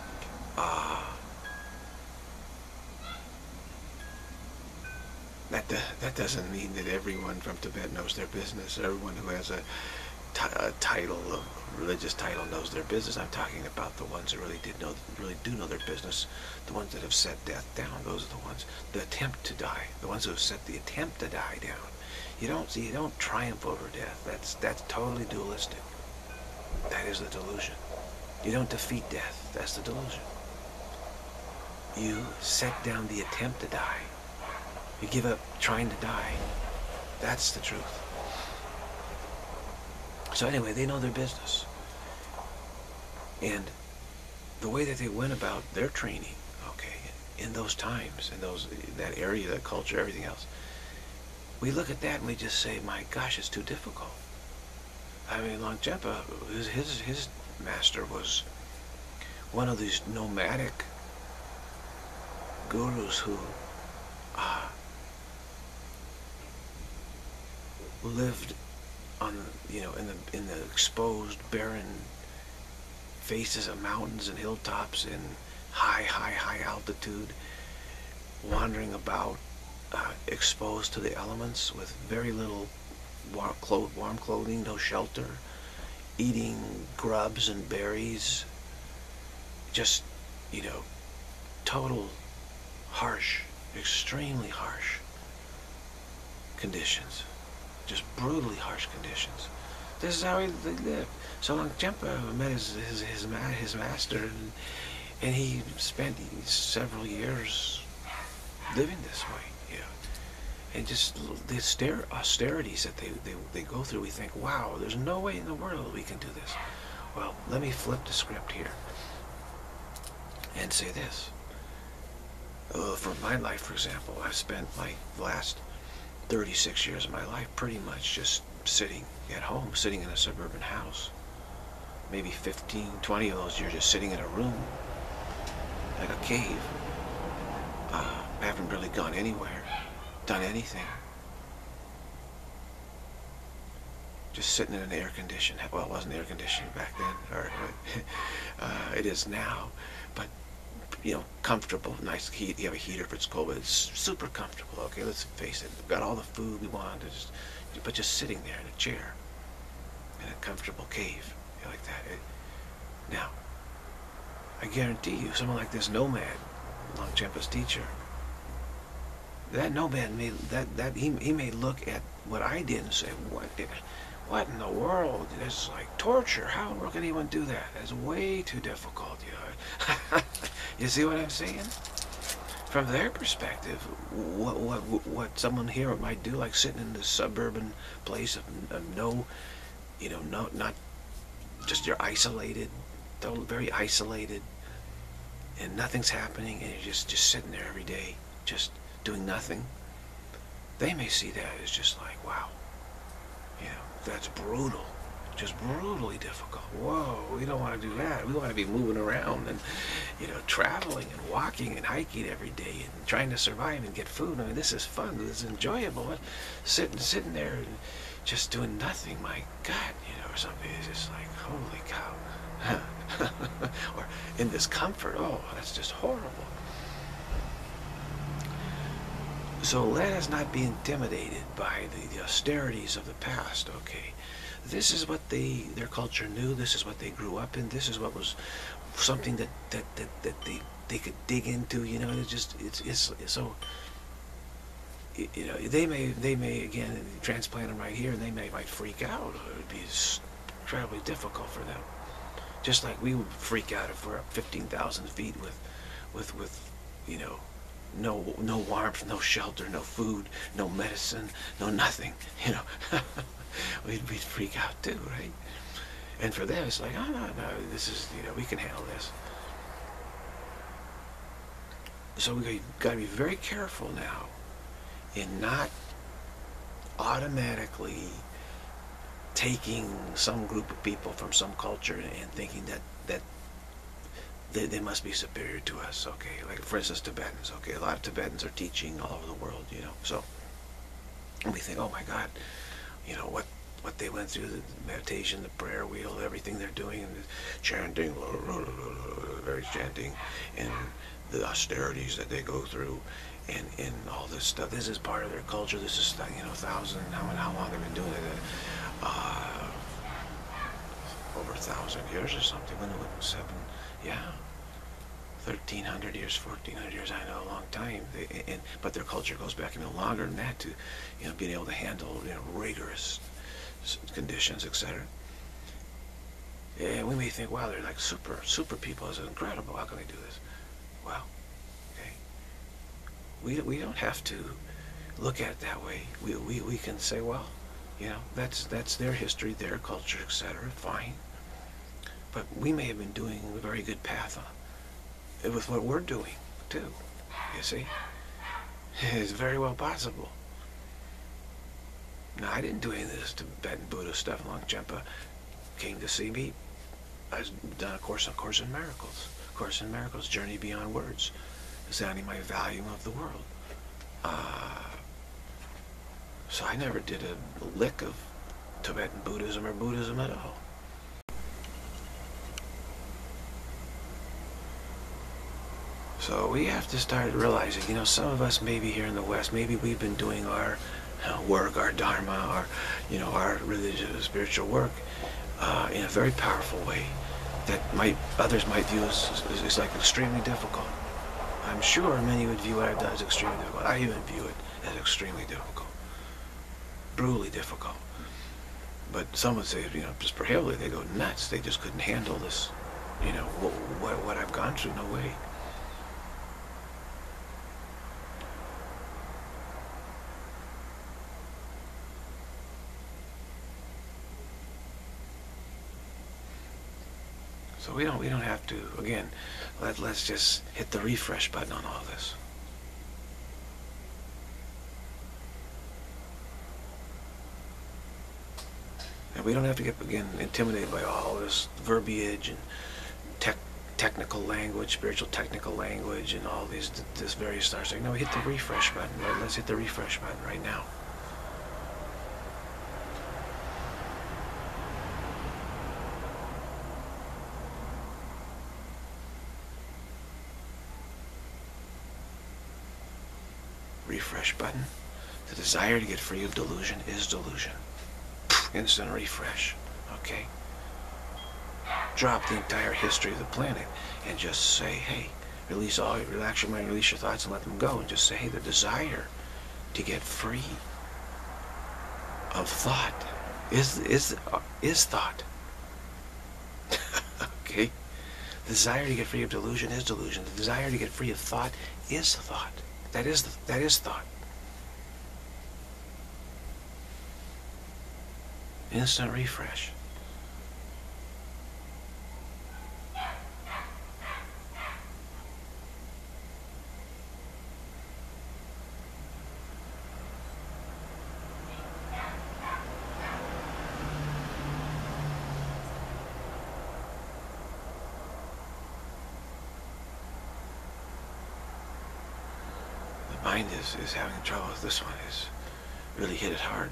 [SPEAKER 1] That doesn't mean that everyone from Tibet knows their business. Everyone who has a title, a religious title, knows their business. I'm talking about the ones that really do know their business. The ones that have set death down. Those are the ones that attempt to die. The ones who have set the attempt to die down. You don't triumph over death. That's totally dualistic. That is the delusion. You don't defeat death. That's the delusion. You set down the attempt to die. You give up trying to die. That's the truth. So anyway, they know their business. And the way that they went about their training, okay, in those times, that area, that culture, everything else, we look at that and we just say, my gosh, it's too difficult. I mean, Longchenpa, his master was one of these nomadic gurus who lived on, in the exposed, barren faces of mountains and hilltops in high altitude, wandering about, exposed to the elements with very little warm clothing, no shelter, eating grubs and berries, just, total harsh, extremely harsh conditions, just brutally harsh conditions. This is how they lived. So Longchenpa met his master, And he spent several years living this way, you know. And just the austerities that they go through, we think, wow, there's no way in the world we can do this. Well, let me flip the script here and say this. For my life, for example, I've spent my last 36 years of my life pretty much just sitting at home, sitting in a suburban house. Maybe 15, 20 of those years just sitting in a room, like a cave. I haven't really gone anywhere, done anything. Just sitting in an air-conditioned, well, it wasn't air-conditioned back then, or it is now, but, you know, comfortable, nice heat. You have a heater if it's cold, but it's super comfortable, okay, let's face it. We've got all the food we want, but just sitting there in a chair, in a comfortable cave, you know, like that. Now, I guarantee you, someone like this nomad, Longchenpa's teacher, that nomad may, he may look at what I did and say, what in the world? It's like torture. How can anyone do that? That's way too difficult. You know? You see what I'm saying? From their perspective, what someone here might do, like sitting in this suburban place of no, you know, not just you're isolated, very isolated, and nothing's happening, and you're just sitting there every day, just doing nothing. They may see that as just like, wow, you know, that's brutal, just brutally difficult. Whoa, we don't want to do that. We want to be moving around and, you know, traveling and walking and hiking every day and trying to survive and get food. I mean, this is fun. This is enjoyable. But sitting there and just doing nothing, my God, you know, or something. It's just like, holy cow. Or in this comfort, oh, that's just horrible. So let us not be intimidated by the austerities of the past, okay? This is what their culture knew. This is what they grew up in. This is what was something that they could dig into, you know. It's so, you know, they may again transplant them right here, and they might freak out. It would be incredibly difficult for them. Just like we would freak out if we're up 15,000 feet with you know, no warmth, no shelter, no food, no medicine, no nothing, you know. We'd freak out too, right? And for them, it's like, oh, no, this is, you know, we can handle this. So we've got to be very careful now in not automatically taking some group of people from some culture and thinking that they must be superior to us, okay? Like, for instance, Tibetans, okay? A lot of Tibetans are teaching all over the world, you know. So we think, oh my God, you know, what they went through, the meditation, the prayer wheel, everything they're doing, and the chanting, very chanting, and the austerities that they go through, and all this stuff. This is part of their culture. This is, you know, how long they've been doing it. Over 1,000 years or something. When it was 1,300 years, 1,400 years. I know, a long time. But their culture goes back even longer than that to, you know, being able to handle, you know, rigorous conditions, etc. And we may think, wow, they're like super people. It's incredible. How can they do this? Well, okay. We don't have to look at it that way. We can say, well, you know, that's their history, their culture, etc. Fine. But we may have been doing a very good path with what we're doing too. You see, it's very well possible. Now, I didn't do any of this Tibetan Buddhist stuff. Longchenpa came to see me. I've done a course in Miracles. Course in Miracles, Journey Beyond Words, sounding my value of the world. So I never did a lick of Tibetan Buddhism or Buddhism at all. So we have to start realizing, you know, some of us maybe here in the West, maybe we've been doing our work, our dharma, our, you know, our religious, spiritual work in a very powerful way that others might view as like extremely difficult. I'm sure many would view what I've done as extremely difficult. I even view it as extremely difficult, brutally difficult. But some would say, you know, just prohibitively, they go nuts. They just couldn't handle this You know, what I've gone through, no way. So we don't have to, again, let's just hit the refresh button on all this. And we don't have to get, again, intimidated by all this verbiage and technical language, spiritual technical language, and all this various stars. Like, no, hit the refresh button. Right? Let's hit the refresh button right now. Refresh button. The desire to get free of delusion is delusion. Instant refresh. Okay? Drop the entire history of the planet and just say, hey, relax your mind, release your thoughts, and let them go. And just say, hey, the desire to get free of thought is thought. Okay? The desire to get free of delusion is delusion. The desire to get free of thought is thought. That is thought. Instant refresh. The mind is having trouble with this one. Is really hit it hard.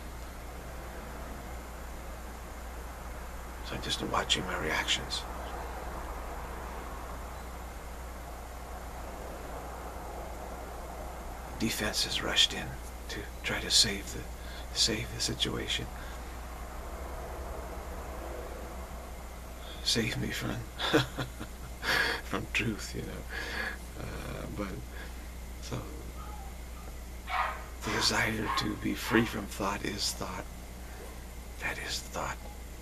[SPEAKER 1] So I'm just watching my reactions. Defense has rushed in to try to save the situation. Save me from from truth, you know. But so the desire to be free from thought is thought. That is thought.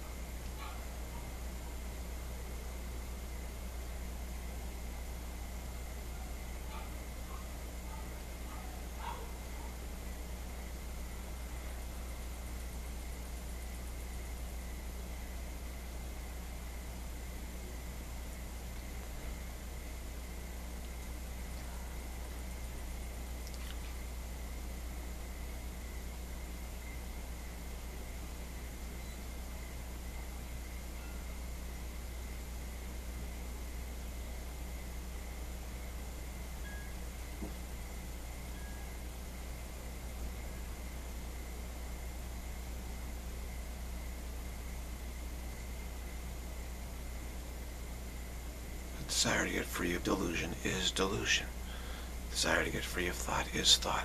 [SPEAKER 1] Desire to get free of delusion is delusion. Desire to get free of thought is thought.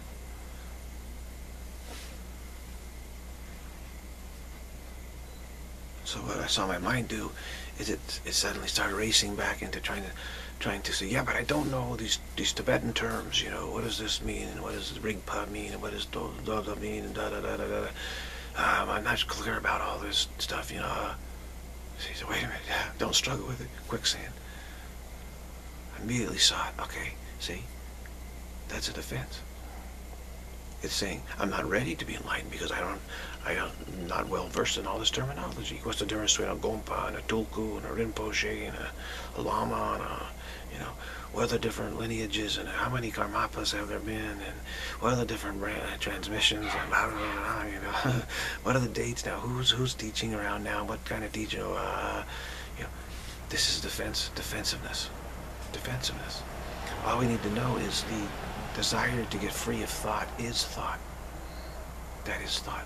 [SPEAKER 1] So what I saw my mind do is it suddenly started racing back into trying to say, yeah, but I don't know these Tibetan terms, you know, what does this mean, and what does Rigpa mean, and what does da mean, and da. I'm not clear about all this stuff, you know. So he said, wait a minute, don't struggle with it, quicksand. Immediately saw it. Okay, see, that's a defense. It's saying I'm not ready to be enlightened because I'm not well versed in all this terminology. What's the difference between a Gompa and a Tulku and a Rinpoche and a Lama and a, you know, what are the different lineages and how many Karmapas have there been and what are the different transmissions and blah, blah, blah, you know, what are the dates now? Who's teaching around now? What kind of teaching? You know, this is defensiveness. All we need to know is the desire to get free of thought is thought. That is thought.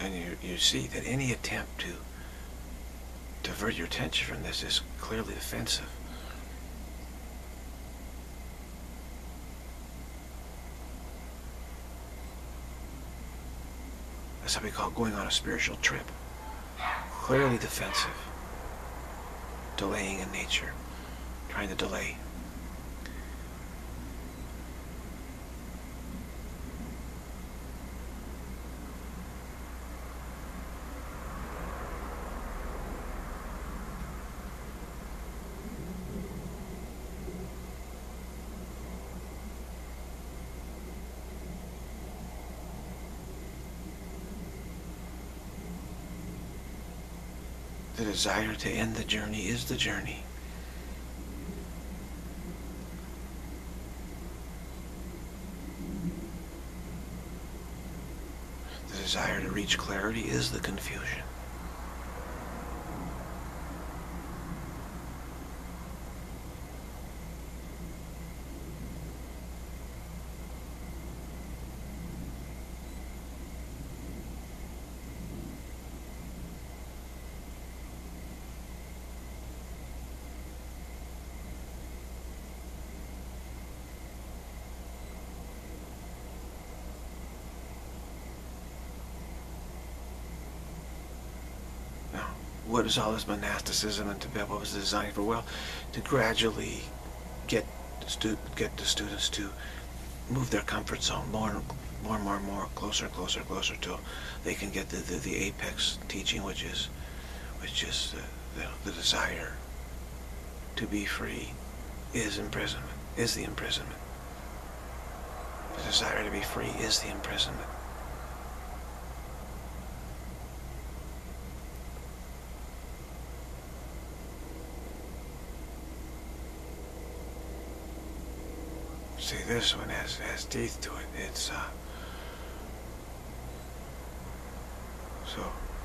[SPEAKER 1] And you see that any attempt to divert your attention from this is clearly offensive. That's what we call going on a spiritual trip. Clearly defensive. Delaying in nature. Trying to delay. The desire to end the journey is the journey. The desire to reach clarity is the confusion. What is all this monasticism and Tibet? What was it designed for? Well, to gradually get the students to move their comfort zone more, closer, till they can get the apex teaching, which is the desire to be free is imprisonment, is the imprisonment. The desire to be free is the imprisonment. See, this one has teeth to it. It's so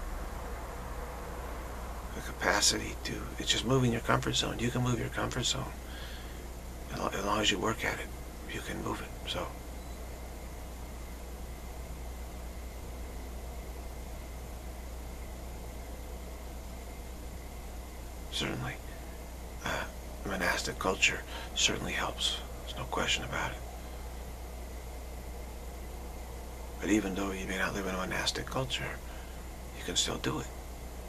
[SPEAKER 1] the capacity to, it's just moving your comfort zone. You can move your comfort zone as long as you work at it. You can move it. So certainly monastic culture certainly helps. No question about it. But even though you may not live in a monastic culture, you can still do it.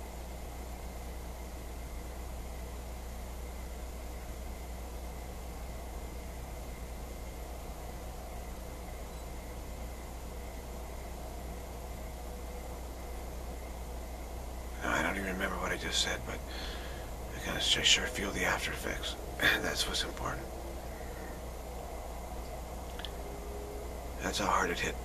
[SPEAKER 1] Now, I don't even remember what I just said, but I kind of sure feel the after effects. That's what's important. That's how hard it hit.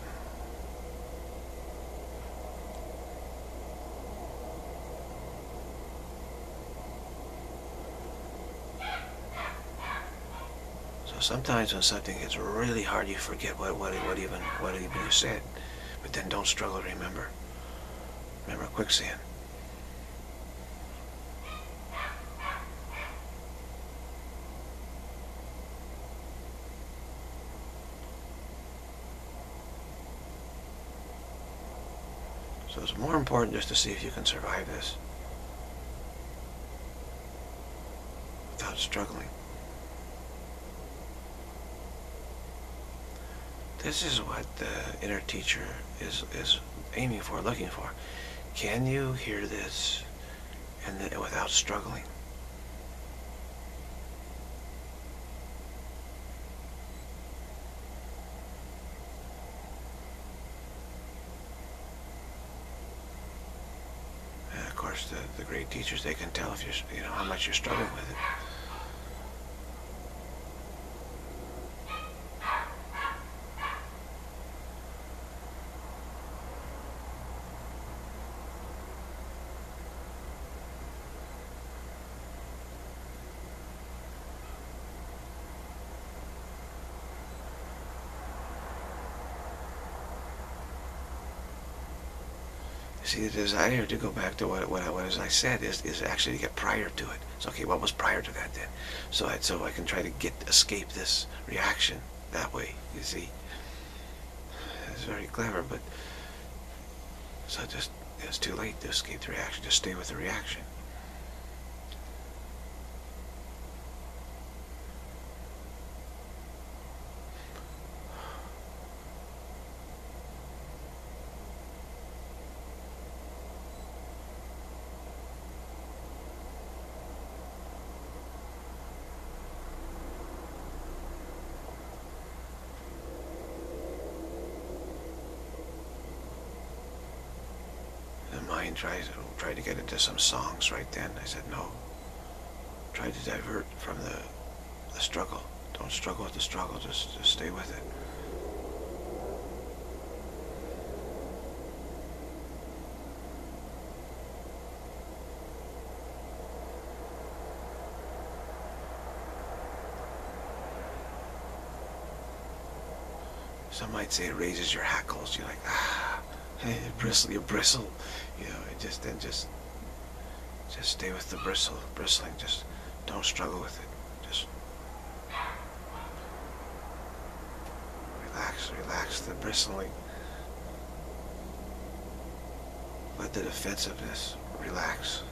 [SPEAKER 1] So sometimes when something gets really hard, you forget what even you said. But then don't struggle to remember. Remember quicksand. So it's more important just to see if you can survive this without struggling. This is what the inner teacher is aiming for, looking for. Can you hear this and without struggling? The great teachers, they can tell if you're, how much you're struggling with it. See, the desire to go back to what as I said is actually to get prior to it. So okay, what was prior to that then? So I can try to escape this reaction that way. You see, it's very clever, but So just, it's too late to escape the reaction. Just stay with the reaction. Mind tried to get into some songs right then. I said no. Tried to divert from the struggle. Don't struggle with the struggle. Just stay with it. Some might say it raises your hackles. You're like, you bristle. You know, just stay with the bristling. Just don't struggle with it. Just relax the bristling. Let the defensiveness relax.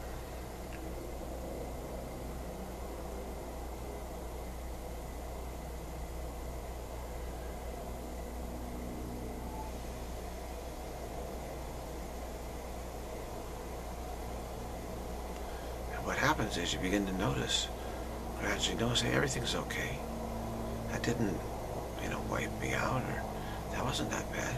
[SPEAKER 1] What happens is you begin to notice, gradually notice, hey, everything's okay. That didn't, wipe me out, or that wasn't that bad.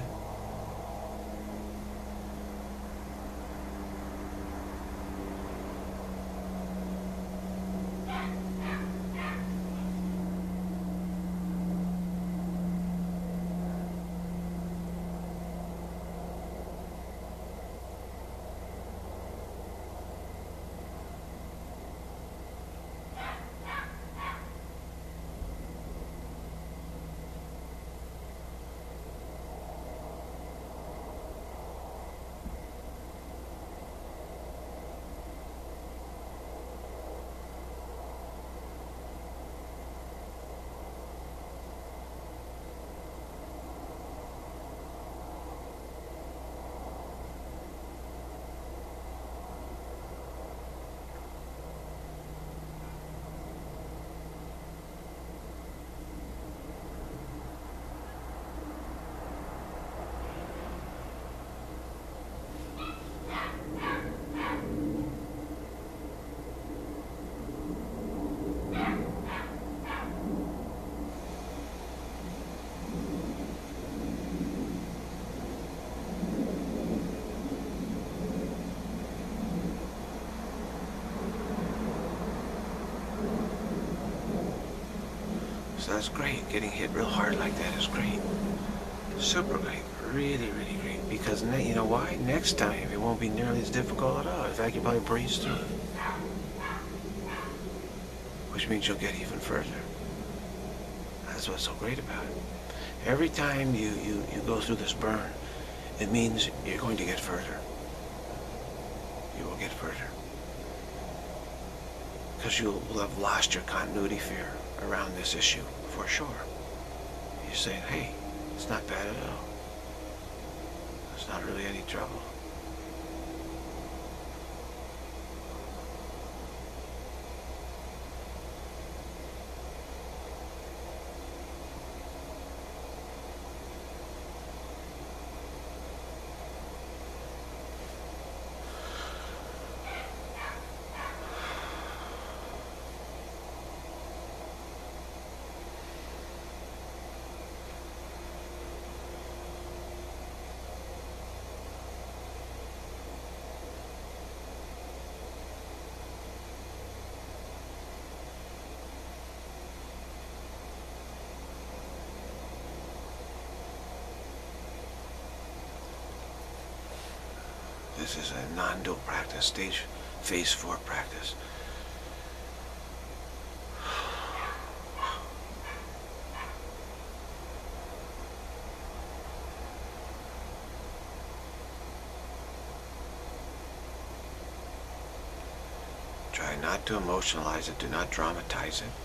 [SPEAKER 1] So that's great. Getting hit real hard like that is great. Super great. Really, really great. Because you know why? Next time it won't be nearly as difficult at all. In fact, you'll probably breeze through it. Which means you'll get even further. That's what's so great about it. Every time you go through this burn, it means you're going to get further. You will get further. Because you will have lost your continuity fear around this issue, for sure. You're saying, hey, it's not bad at all. It's not really any trouble. This is a non-dual practice, phase 4 practice. Try not to emotionalize it, do not dramatize it.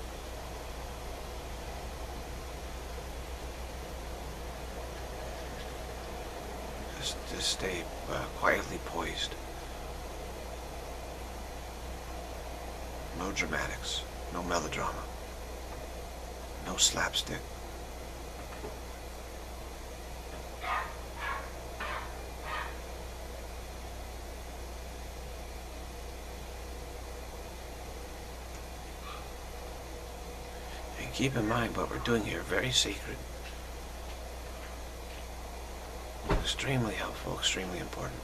[SPEAKER 1] stay quietly poised. No dramatics, no melodrama, no slapstick. And keep in mind what we're doing here, very sacred. Extremely helpful, extremely important.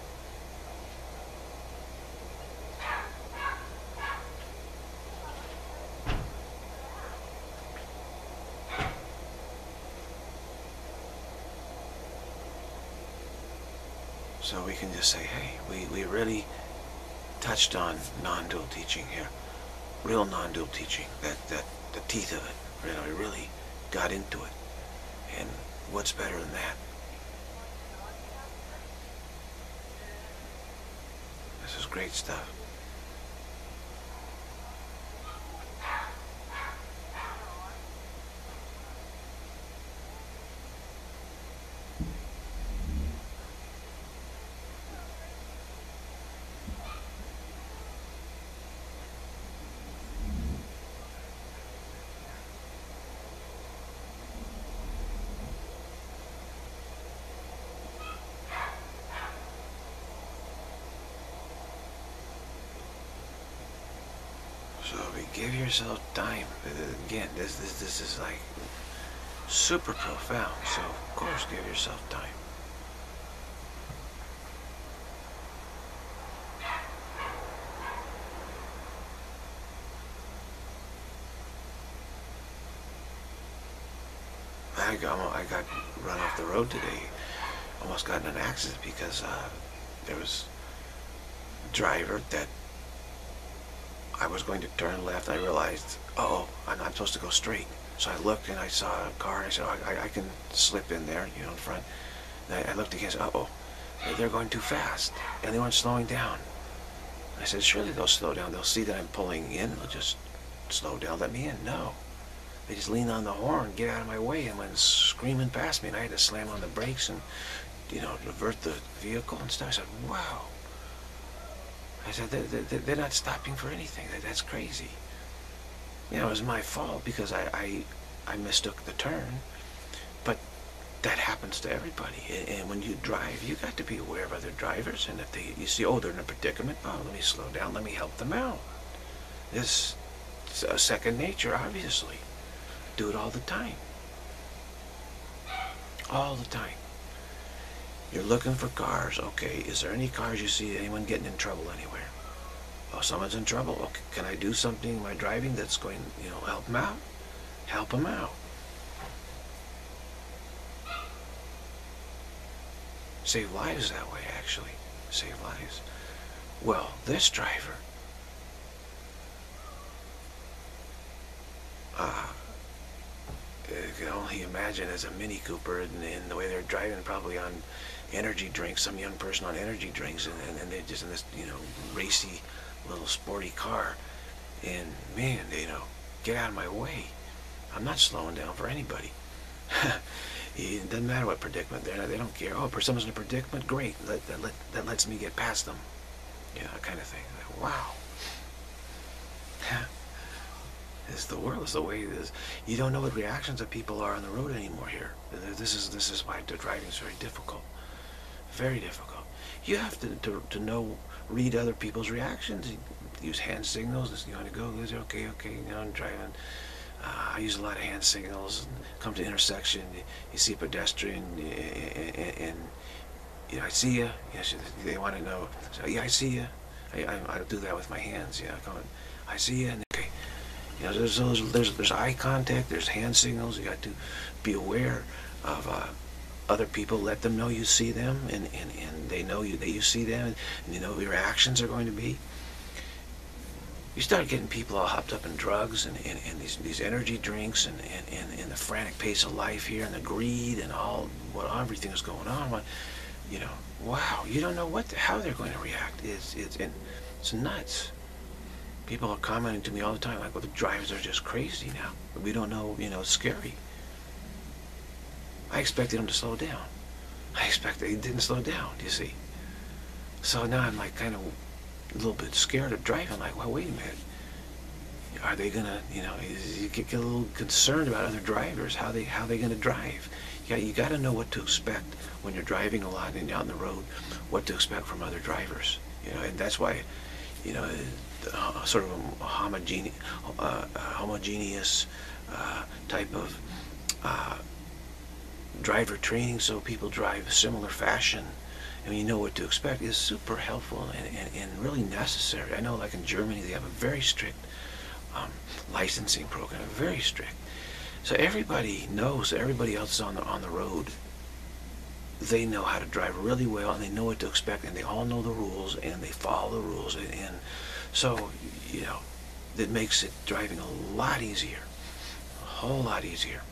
[SPEAKER 1] So we can just say, hey, we really touched on non-dual teaching here. Real non-dual teaching, the teeth of it. You know, we really got into it. And what's better than that? This is great stuff. So give yourself time. Again, this is like super profound. So of course, give yourself time. I got run off the road today. Almost got in an accident because there was a driver that I was going to turn left. I realized, uh-oh, I'm not supposed to go straight. So I looked and I saw a car and I said, oh, I can slip in there, you know, in front. And I looked again and said, uh-oh, they're going too fast. And they weren't slowing down. I said, surely they'll slow down. They'll see that I'm pulling in. They'll just slow down, let me in. No. They just leaned on the horn, get out of my way, and went screaming past me. And I had to slam on the brakes and, you know, revert the vehicle and stuff. I said, wow. I said, they're not stopping for anything. That's crazy. You know, it was my fault because I mistook the turn. But that happens to everybody. And when you drive, you got to be aware of other drivers. And if you see, oh, they're in a predicament, oh, let me slow down, let me help them out. This is a second nature, obviously. Do it all the time. All the time. You're looking for cars. Okay, is there any cars you see anyone getting in trouble anywhere? Oh, someone's in trouble. Okay, can I do something in my driving that's going, you know, help them out? Help them out. Save lives that way, actually. Save lives. Well, this driver, you can only imagine as a Mini Cooper and the way they're driving, probably on energy drinks, some young person on energy drinks, and they're just in this, you know, racy little sporty car. And man, you know, get out of my way. I'm not slowing down for anybody. It doesn't matter what predicament they're in. They don't care. Oh, someone's in a predicament? Great. That lets me get past them. You know, that kind of thing. Like, wow. The world is the way it is. You don't know what reactions of people are on the road anymore here. This is why the driving is very difficult. Very difficult. You have to know, read other people's reactions. Use hand signals. You want to go, okay, you know, I'm driving. I use a lot of hand signals. Come to intersection, you see a pedestrian, and you know, I see you. Yes, they want to know. So yeah, I see you. I do that with my hands. Yeah, I see you. And okay. You know, there's eye contact, there's hand signals. You got to be aware of other people. Let them know you see them, and they know that you see them, and you know what your actions are going to be. You start getting people all hopped up in drugs and these energy drinks and the frantic pace of life here and the greed and everything is going on. You know, wow, you don't know how they're going to react. It's nuts. People are commenting to me all the time, like, well, the drivers are just crazy now. We don't know, you know, it's scary. I expected them to slow down. I expected he didn't slow down, you see. So now I'm like kind of a little bit scared of driving. Like, well, wait a minute. Are they gonna, you get a little concerned about other drivers, how they gonna drive. You got to know what to expect when you're driving a lot and on the road, what to expect from other drivers. And that's why, sort of a homogeneous type of driver training, so people drive a similar fashion. And you know what to expect is super helpful and really necessary. I know, like in Germany, they have a very strict licensing program, very strict. So everybody knows, everybody else is on the road. They know how to drive really well, and they know what to expect, and they all know the rules, and they follow the rules, and so that makes it driving a lot easier, a whole lot easier.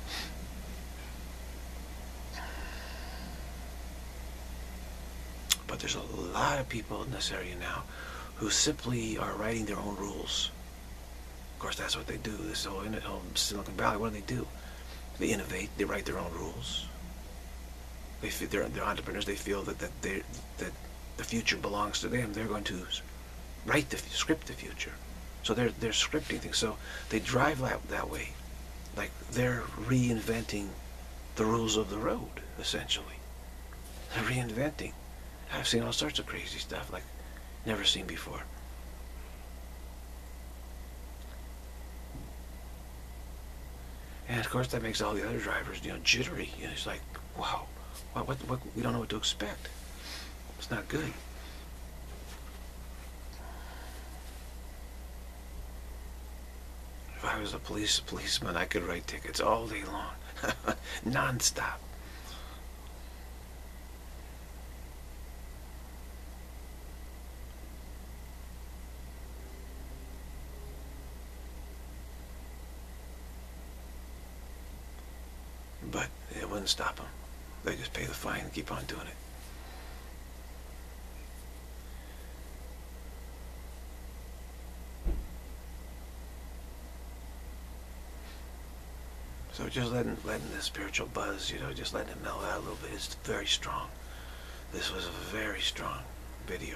[SPEAKER 1] But there's a lot of people in this area now who simply are writing their own rules. Of course, that's what they do. This whole Silicon Valley, what do? They innovate. They write their own rules. They're entrepreneurs. They feel that the future belongs to them. They're going to script the future. So they're scripting things. So they drive that way, like they're reinventing the rules of the road. Essentially, they're reinventing. I've seen all sorts of crazy stuff like never seen before. And of course that makes all the other drivers, jittery. It's like, wow, what, we don't know what to expect. It's not good. If I was a policeman, I could write tickets all day long, non-stop. But it wouldn't stop them. They just pay the fine and keep on doing it. So just letting the spiritual buzz, just letting it mellow out a little bit. It's very strong. This was a very strong video.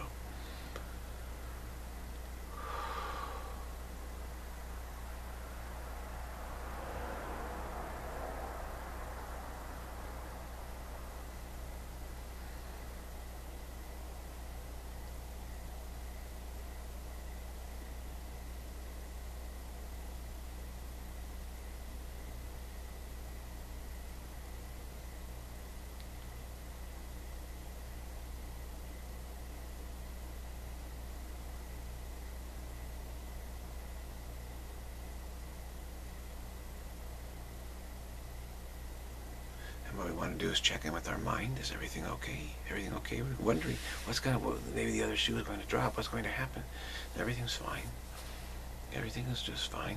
[SPEAKER 1] What we want to do is check in with our mind. Is everything okay? Everything okay? We're wondering maybe the other shoe is going to drop. What's going to happen? Everything's fine. Everything is just fine.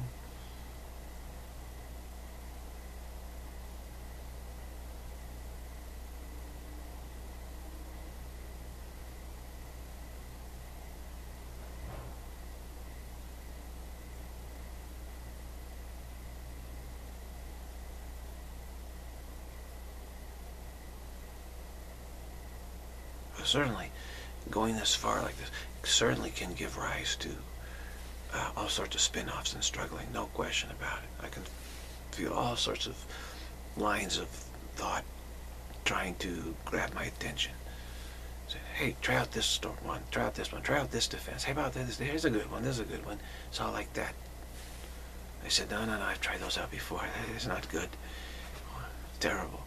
[SPEAKER 1] Certainly, going this far like this certainly can give rise to all sorts of spin-offs and struggling, no question about it. I can feel all sorts of lines of thought trying to grab my attention. Say, hey, try out this one, try out this one, try out this defense. Hey, about this, here's a good one, this is a good one. It's all like that. I said, no, I've tried those out before. It's not good. It's terrible.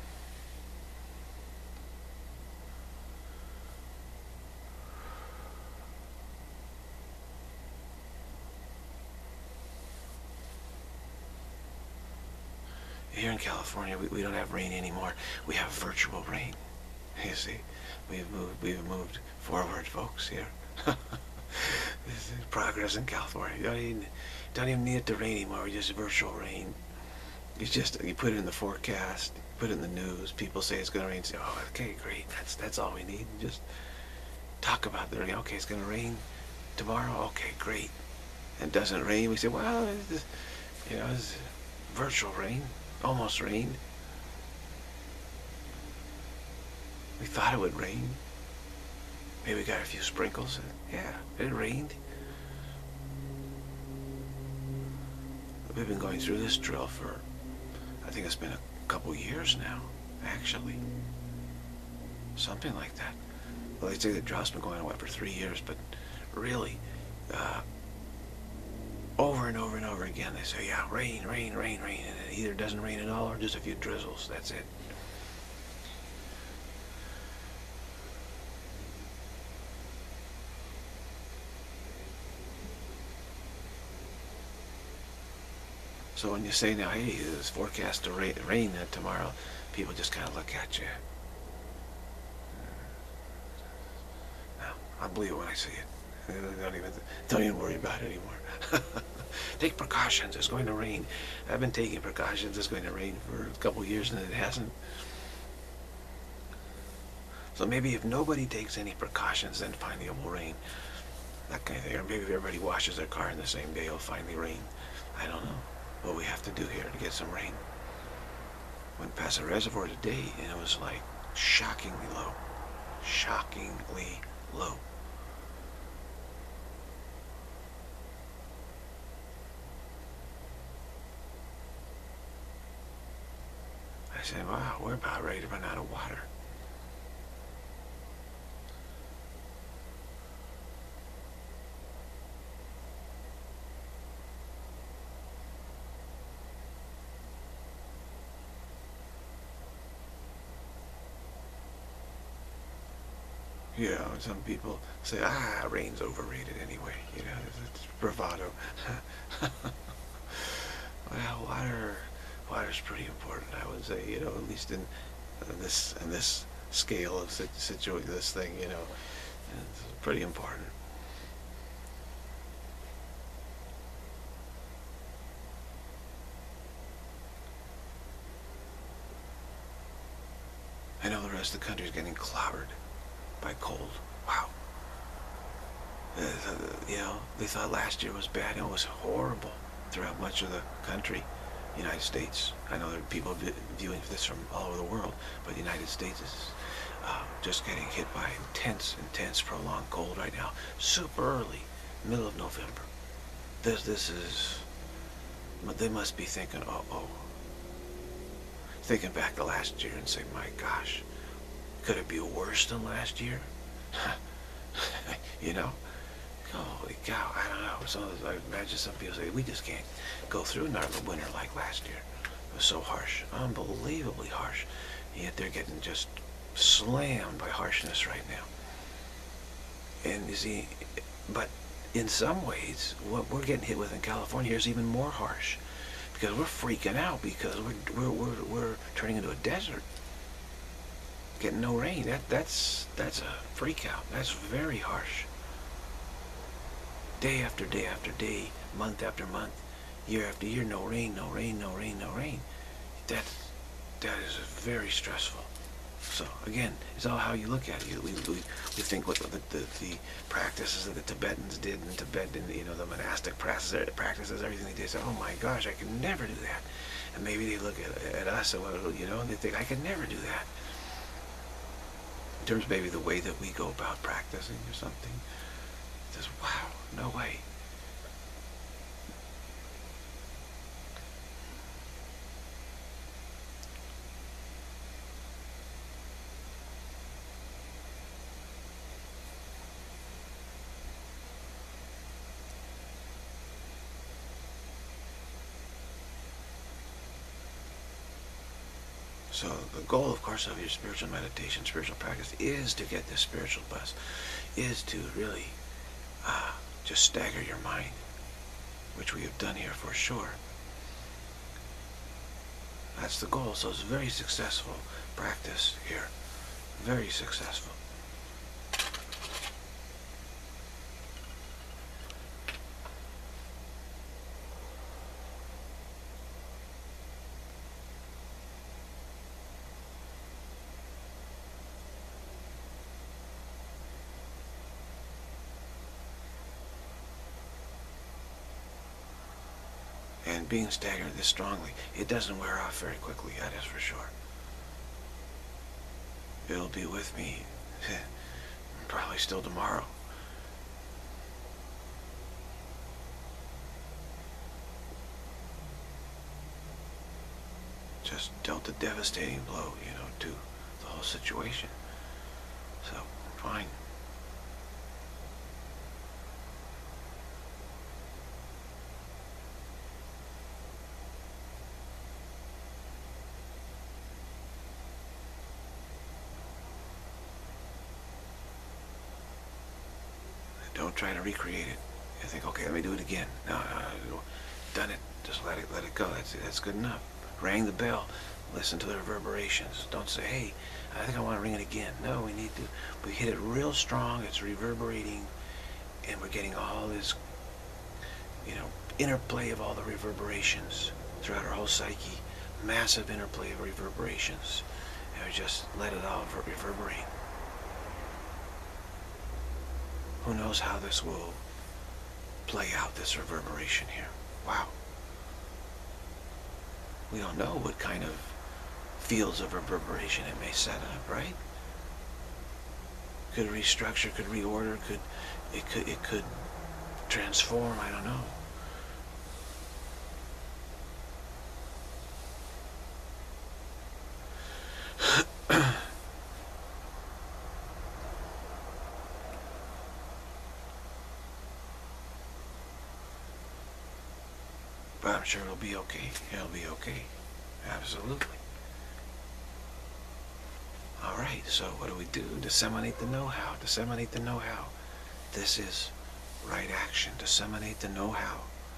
[SPEAKER 1] Here in California, we don't have rain anymore. We have virtual rain. You see, we've moved forward, folks. Here, this is progress in California. You don't even need it to rain anymore. Just virtual rain. You put it in the forecast, put it in the news. People say it's going to rain. Say, oh, okay, great. That's all we need. Just talk about the rain. Okay, it's going to rain tomorrow. Okay, great. And it doesn't rain. We say, well, it's virtual rain. Almost rained. We thought it would rain. Maybe we got a few sprinkles. Yeah, it rained. We've been going through this drill for, I think it's been a couple years now, actually. Something like that. Well, they say the drought's been going on for 3 years, but really, over and over and over again, they say, yeah, rain, rain, rain, rain, and it either doesn't rain at all or just a few drizzles. That's it. So when you say now, hey, it's forecast to rain tomorrow, people just kind of look at you. No, I believe it when I see it. Don't even worry about it anymore. Take precautions. It's going to rain. I've been taking precautions. It's going to rain for a couple years and it hasn't. So maybe if nobody takes any precautions, then finally it will rain. That kind of thing. Or maybe if everybody washes their car in the same day, it'll finally rain. I don't know what we have to do here to get some rain. Went past the reservoir today and it was like shockingly low. Shockingly low. I said, wow, we're about ready to run out of water. You know, some people say, rain's overrated anyway. You know, it's bravado. Well, water's pretty important, I would say. You know, at least in this scale of this thing. You know, it's pretty important. I know the rest of the country is getting clobbered by cold. Wow. You know, they thought last year was bad. It was horrible throughout much of the country, United States. I know there are people viewing this from all over the world, but the United States is just getting hit by intense, prolonged cold right now. Super early, middle of November. This is, they must be thinking, uh-oh. Thinking back to last year and saying, my gosh, could it be worse than last year? You know? Holy cow, I don't know. I imagine some people say, we just can't go through another winter like last year. It was so harsh, unbelievably harsh. And yet they're getting just slammed by harshness right now. And you see, but in some ways, what we're getting hit with in California here is even more harsh. Because we're freaking out because we're turning into a desert. Getting no rain. That's a freak out. That's very harsh. Day after day after day, month after month, year after year, no rain, no rain, no rain, no rain. That is very stressful. So again, it's all how you look at it. We think what the practices that the Tibetans did in Tibet, and you know, the monastic practices, everything they did. Say, oh my gosh, I could never do that. And maybe they look at us, you know, and they think I could never do that. In terms of maybe the way that we go about practicing or something, just wow, no way. So the goal, of course, of your spiritual meditation, spiritual practice, is to get this spiritual buzz, is to really just stagger your mind, which we have done here for sure. That's the goal. So it's a very successful practice here. Very successful. And being staggered this strongly, it doesn't wear off very quickly, that is for sure. it'll be with me probably still tomorrow. Just dealt a devastating blow, you know, to the whole situation. So, fine. Don't try to recreate it. You think, okay, let me do it again. No, done it. Just let it go. That's good enough. Rang the bell. Listen to the reverberations. Don't say, hey, I think I want to ring it again. No, we hit it real strong. It's reverberating, and we're getting all this, you know, interplay of all the reverberations throughout our whole psyche. Massive interplay of reverberations. And we just let it all reverberate. Who knows how this will play out, this reverberation here. Wow. We don't know what kind of fields of reverberation it may set up, right? Could restructure, could reorder, it could transform, I don't know. But I'm sure it'll be okay. It'll be okay. Absolutely. All right, so what do? Disseminate the know-how. Disseminate the know-how. This is right action. Disseminate the know-how.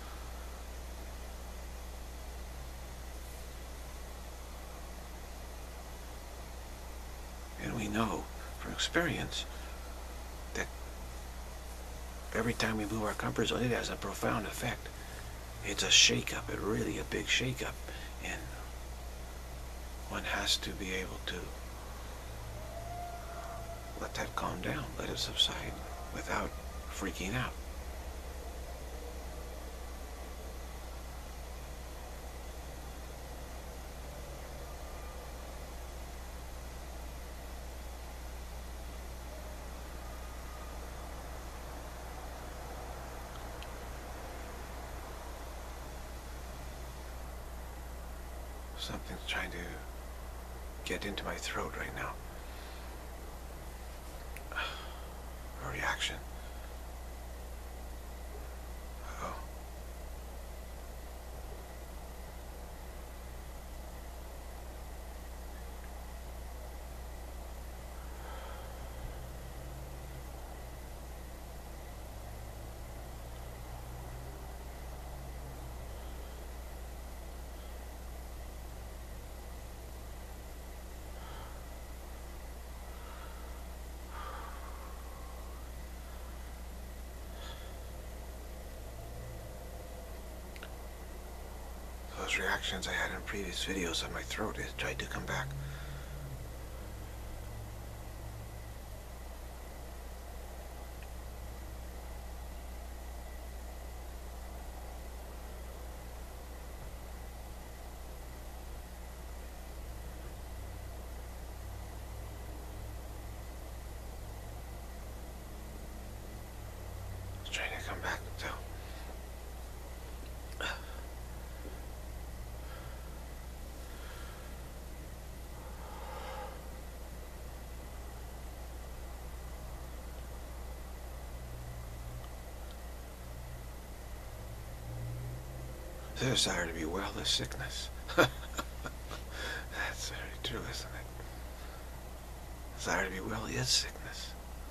[SPEAKER 1] And we know from experience that every time we move our comfort zone, it has a profound effect. It's a shake-up, really a big shake-up, and one has to be able to let that calm down, let it subside without freaking out. Something's trying to get into my throat right now. A reaction. Uh-oh. Those reactions I had in previous videos on my throat, it tried to come back. It's trying to come back, so. The desire to be well is sickness. That's very true, isn't it? Desire to be well is sickness.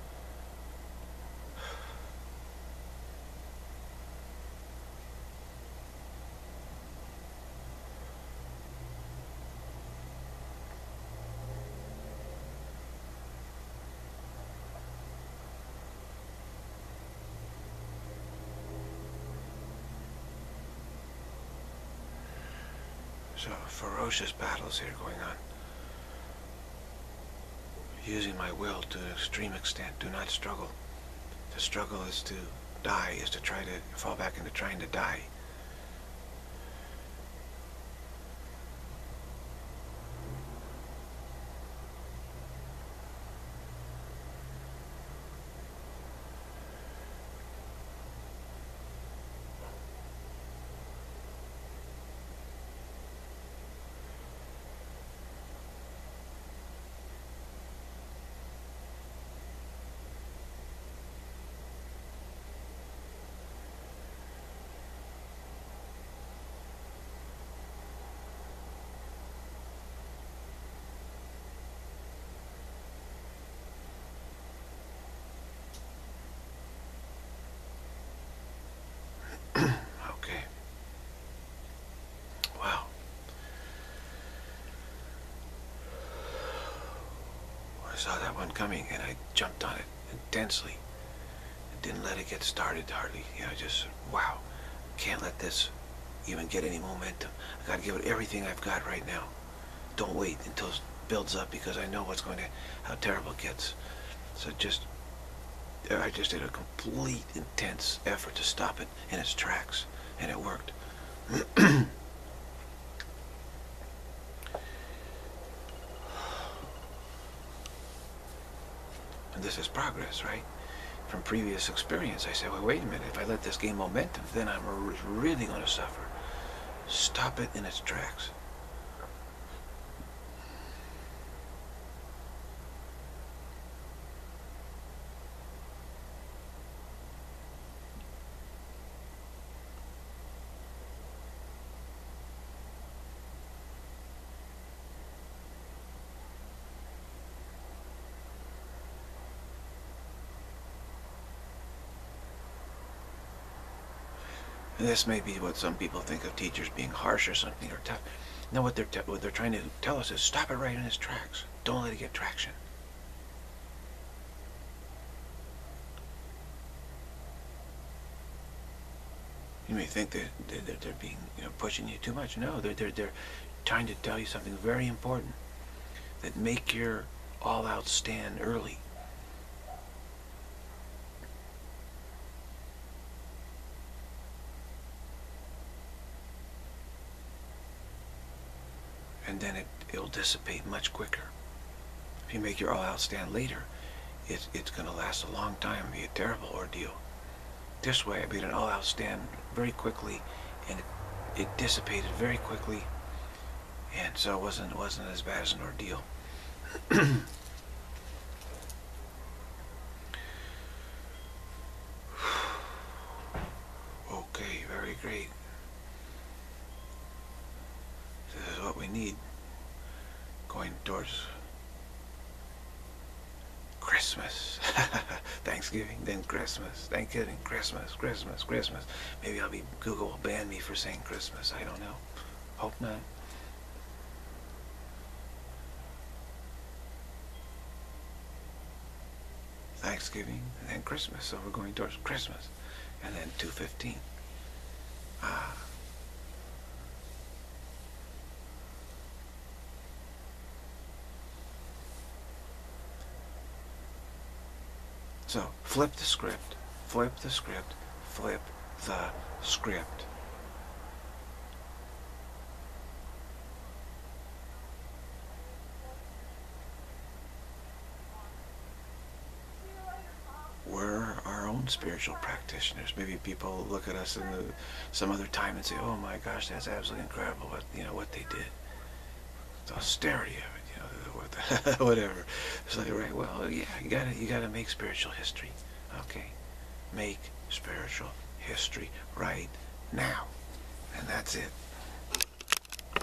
[SPEAKER 1] So, ferocious battles here going on. Using my will to an extreme extent. Do not struggle. To struggle is to die, is to try to fall back into trying to die. saw that one coming, and I jumped on it intensely. Didn't let it get started hardly. Just, wow, can't let this even get any momentum. I got to give it everything I've got right now. Don't wait until it builds up, because I know how terrible it gets. So I just did a complete intense effort to stop it in its tracks, and it worked. And this is progress, right? From previous experience, I said, well, wait a minute, if I let this gain momentum, then I'm really going to suffer. Stop it in its tracks. And this may be what some people think of teachers being harsh or something, or tough. No, what they're trying to tell us is stop it right in its tracks. Don't let it get traction. You may think that they're being, pushing you too much. No, they're trying to tell you something very important. That make your all-out stand early. And then it'll dissipate much quicker. If you make your all-out stand later, it's going to last a long time, be a terrible ordeal. This way, I made an all-out stand very quickly, and it dissipated very quickly, and so it wasn't as bad as an ordeal. Okay, very great. This is what we need going towards Christmas. Thanksgiving, then Christmas. Thanksgiving, Christmas, Christmas, Christmas. Maybe Google will ban me for saying Christmas. I don't know. Hope not. Thanksgiving, and then Christmas. So we're going towards Christmas. And then 2:15. So, flip the script, flip the script, flip the script. We're our own spiritual practitioners. Maybe people look at us in some other time and say, oh my gosh, that's absolutely incredible what they did. The austerity of it. Whatever. It's like, right, well, yeah, you gotta make spiritual history. Okay. Make spiritual history right now. And that's it.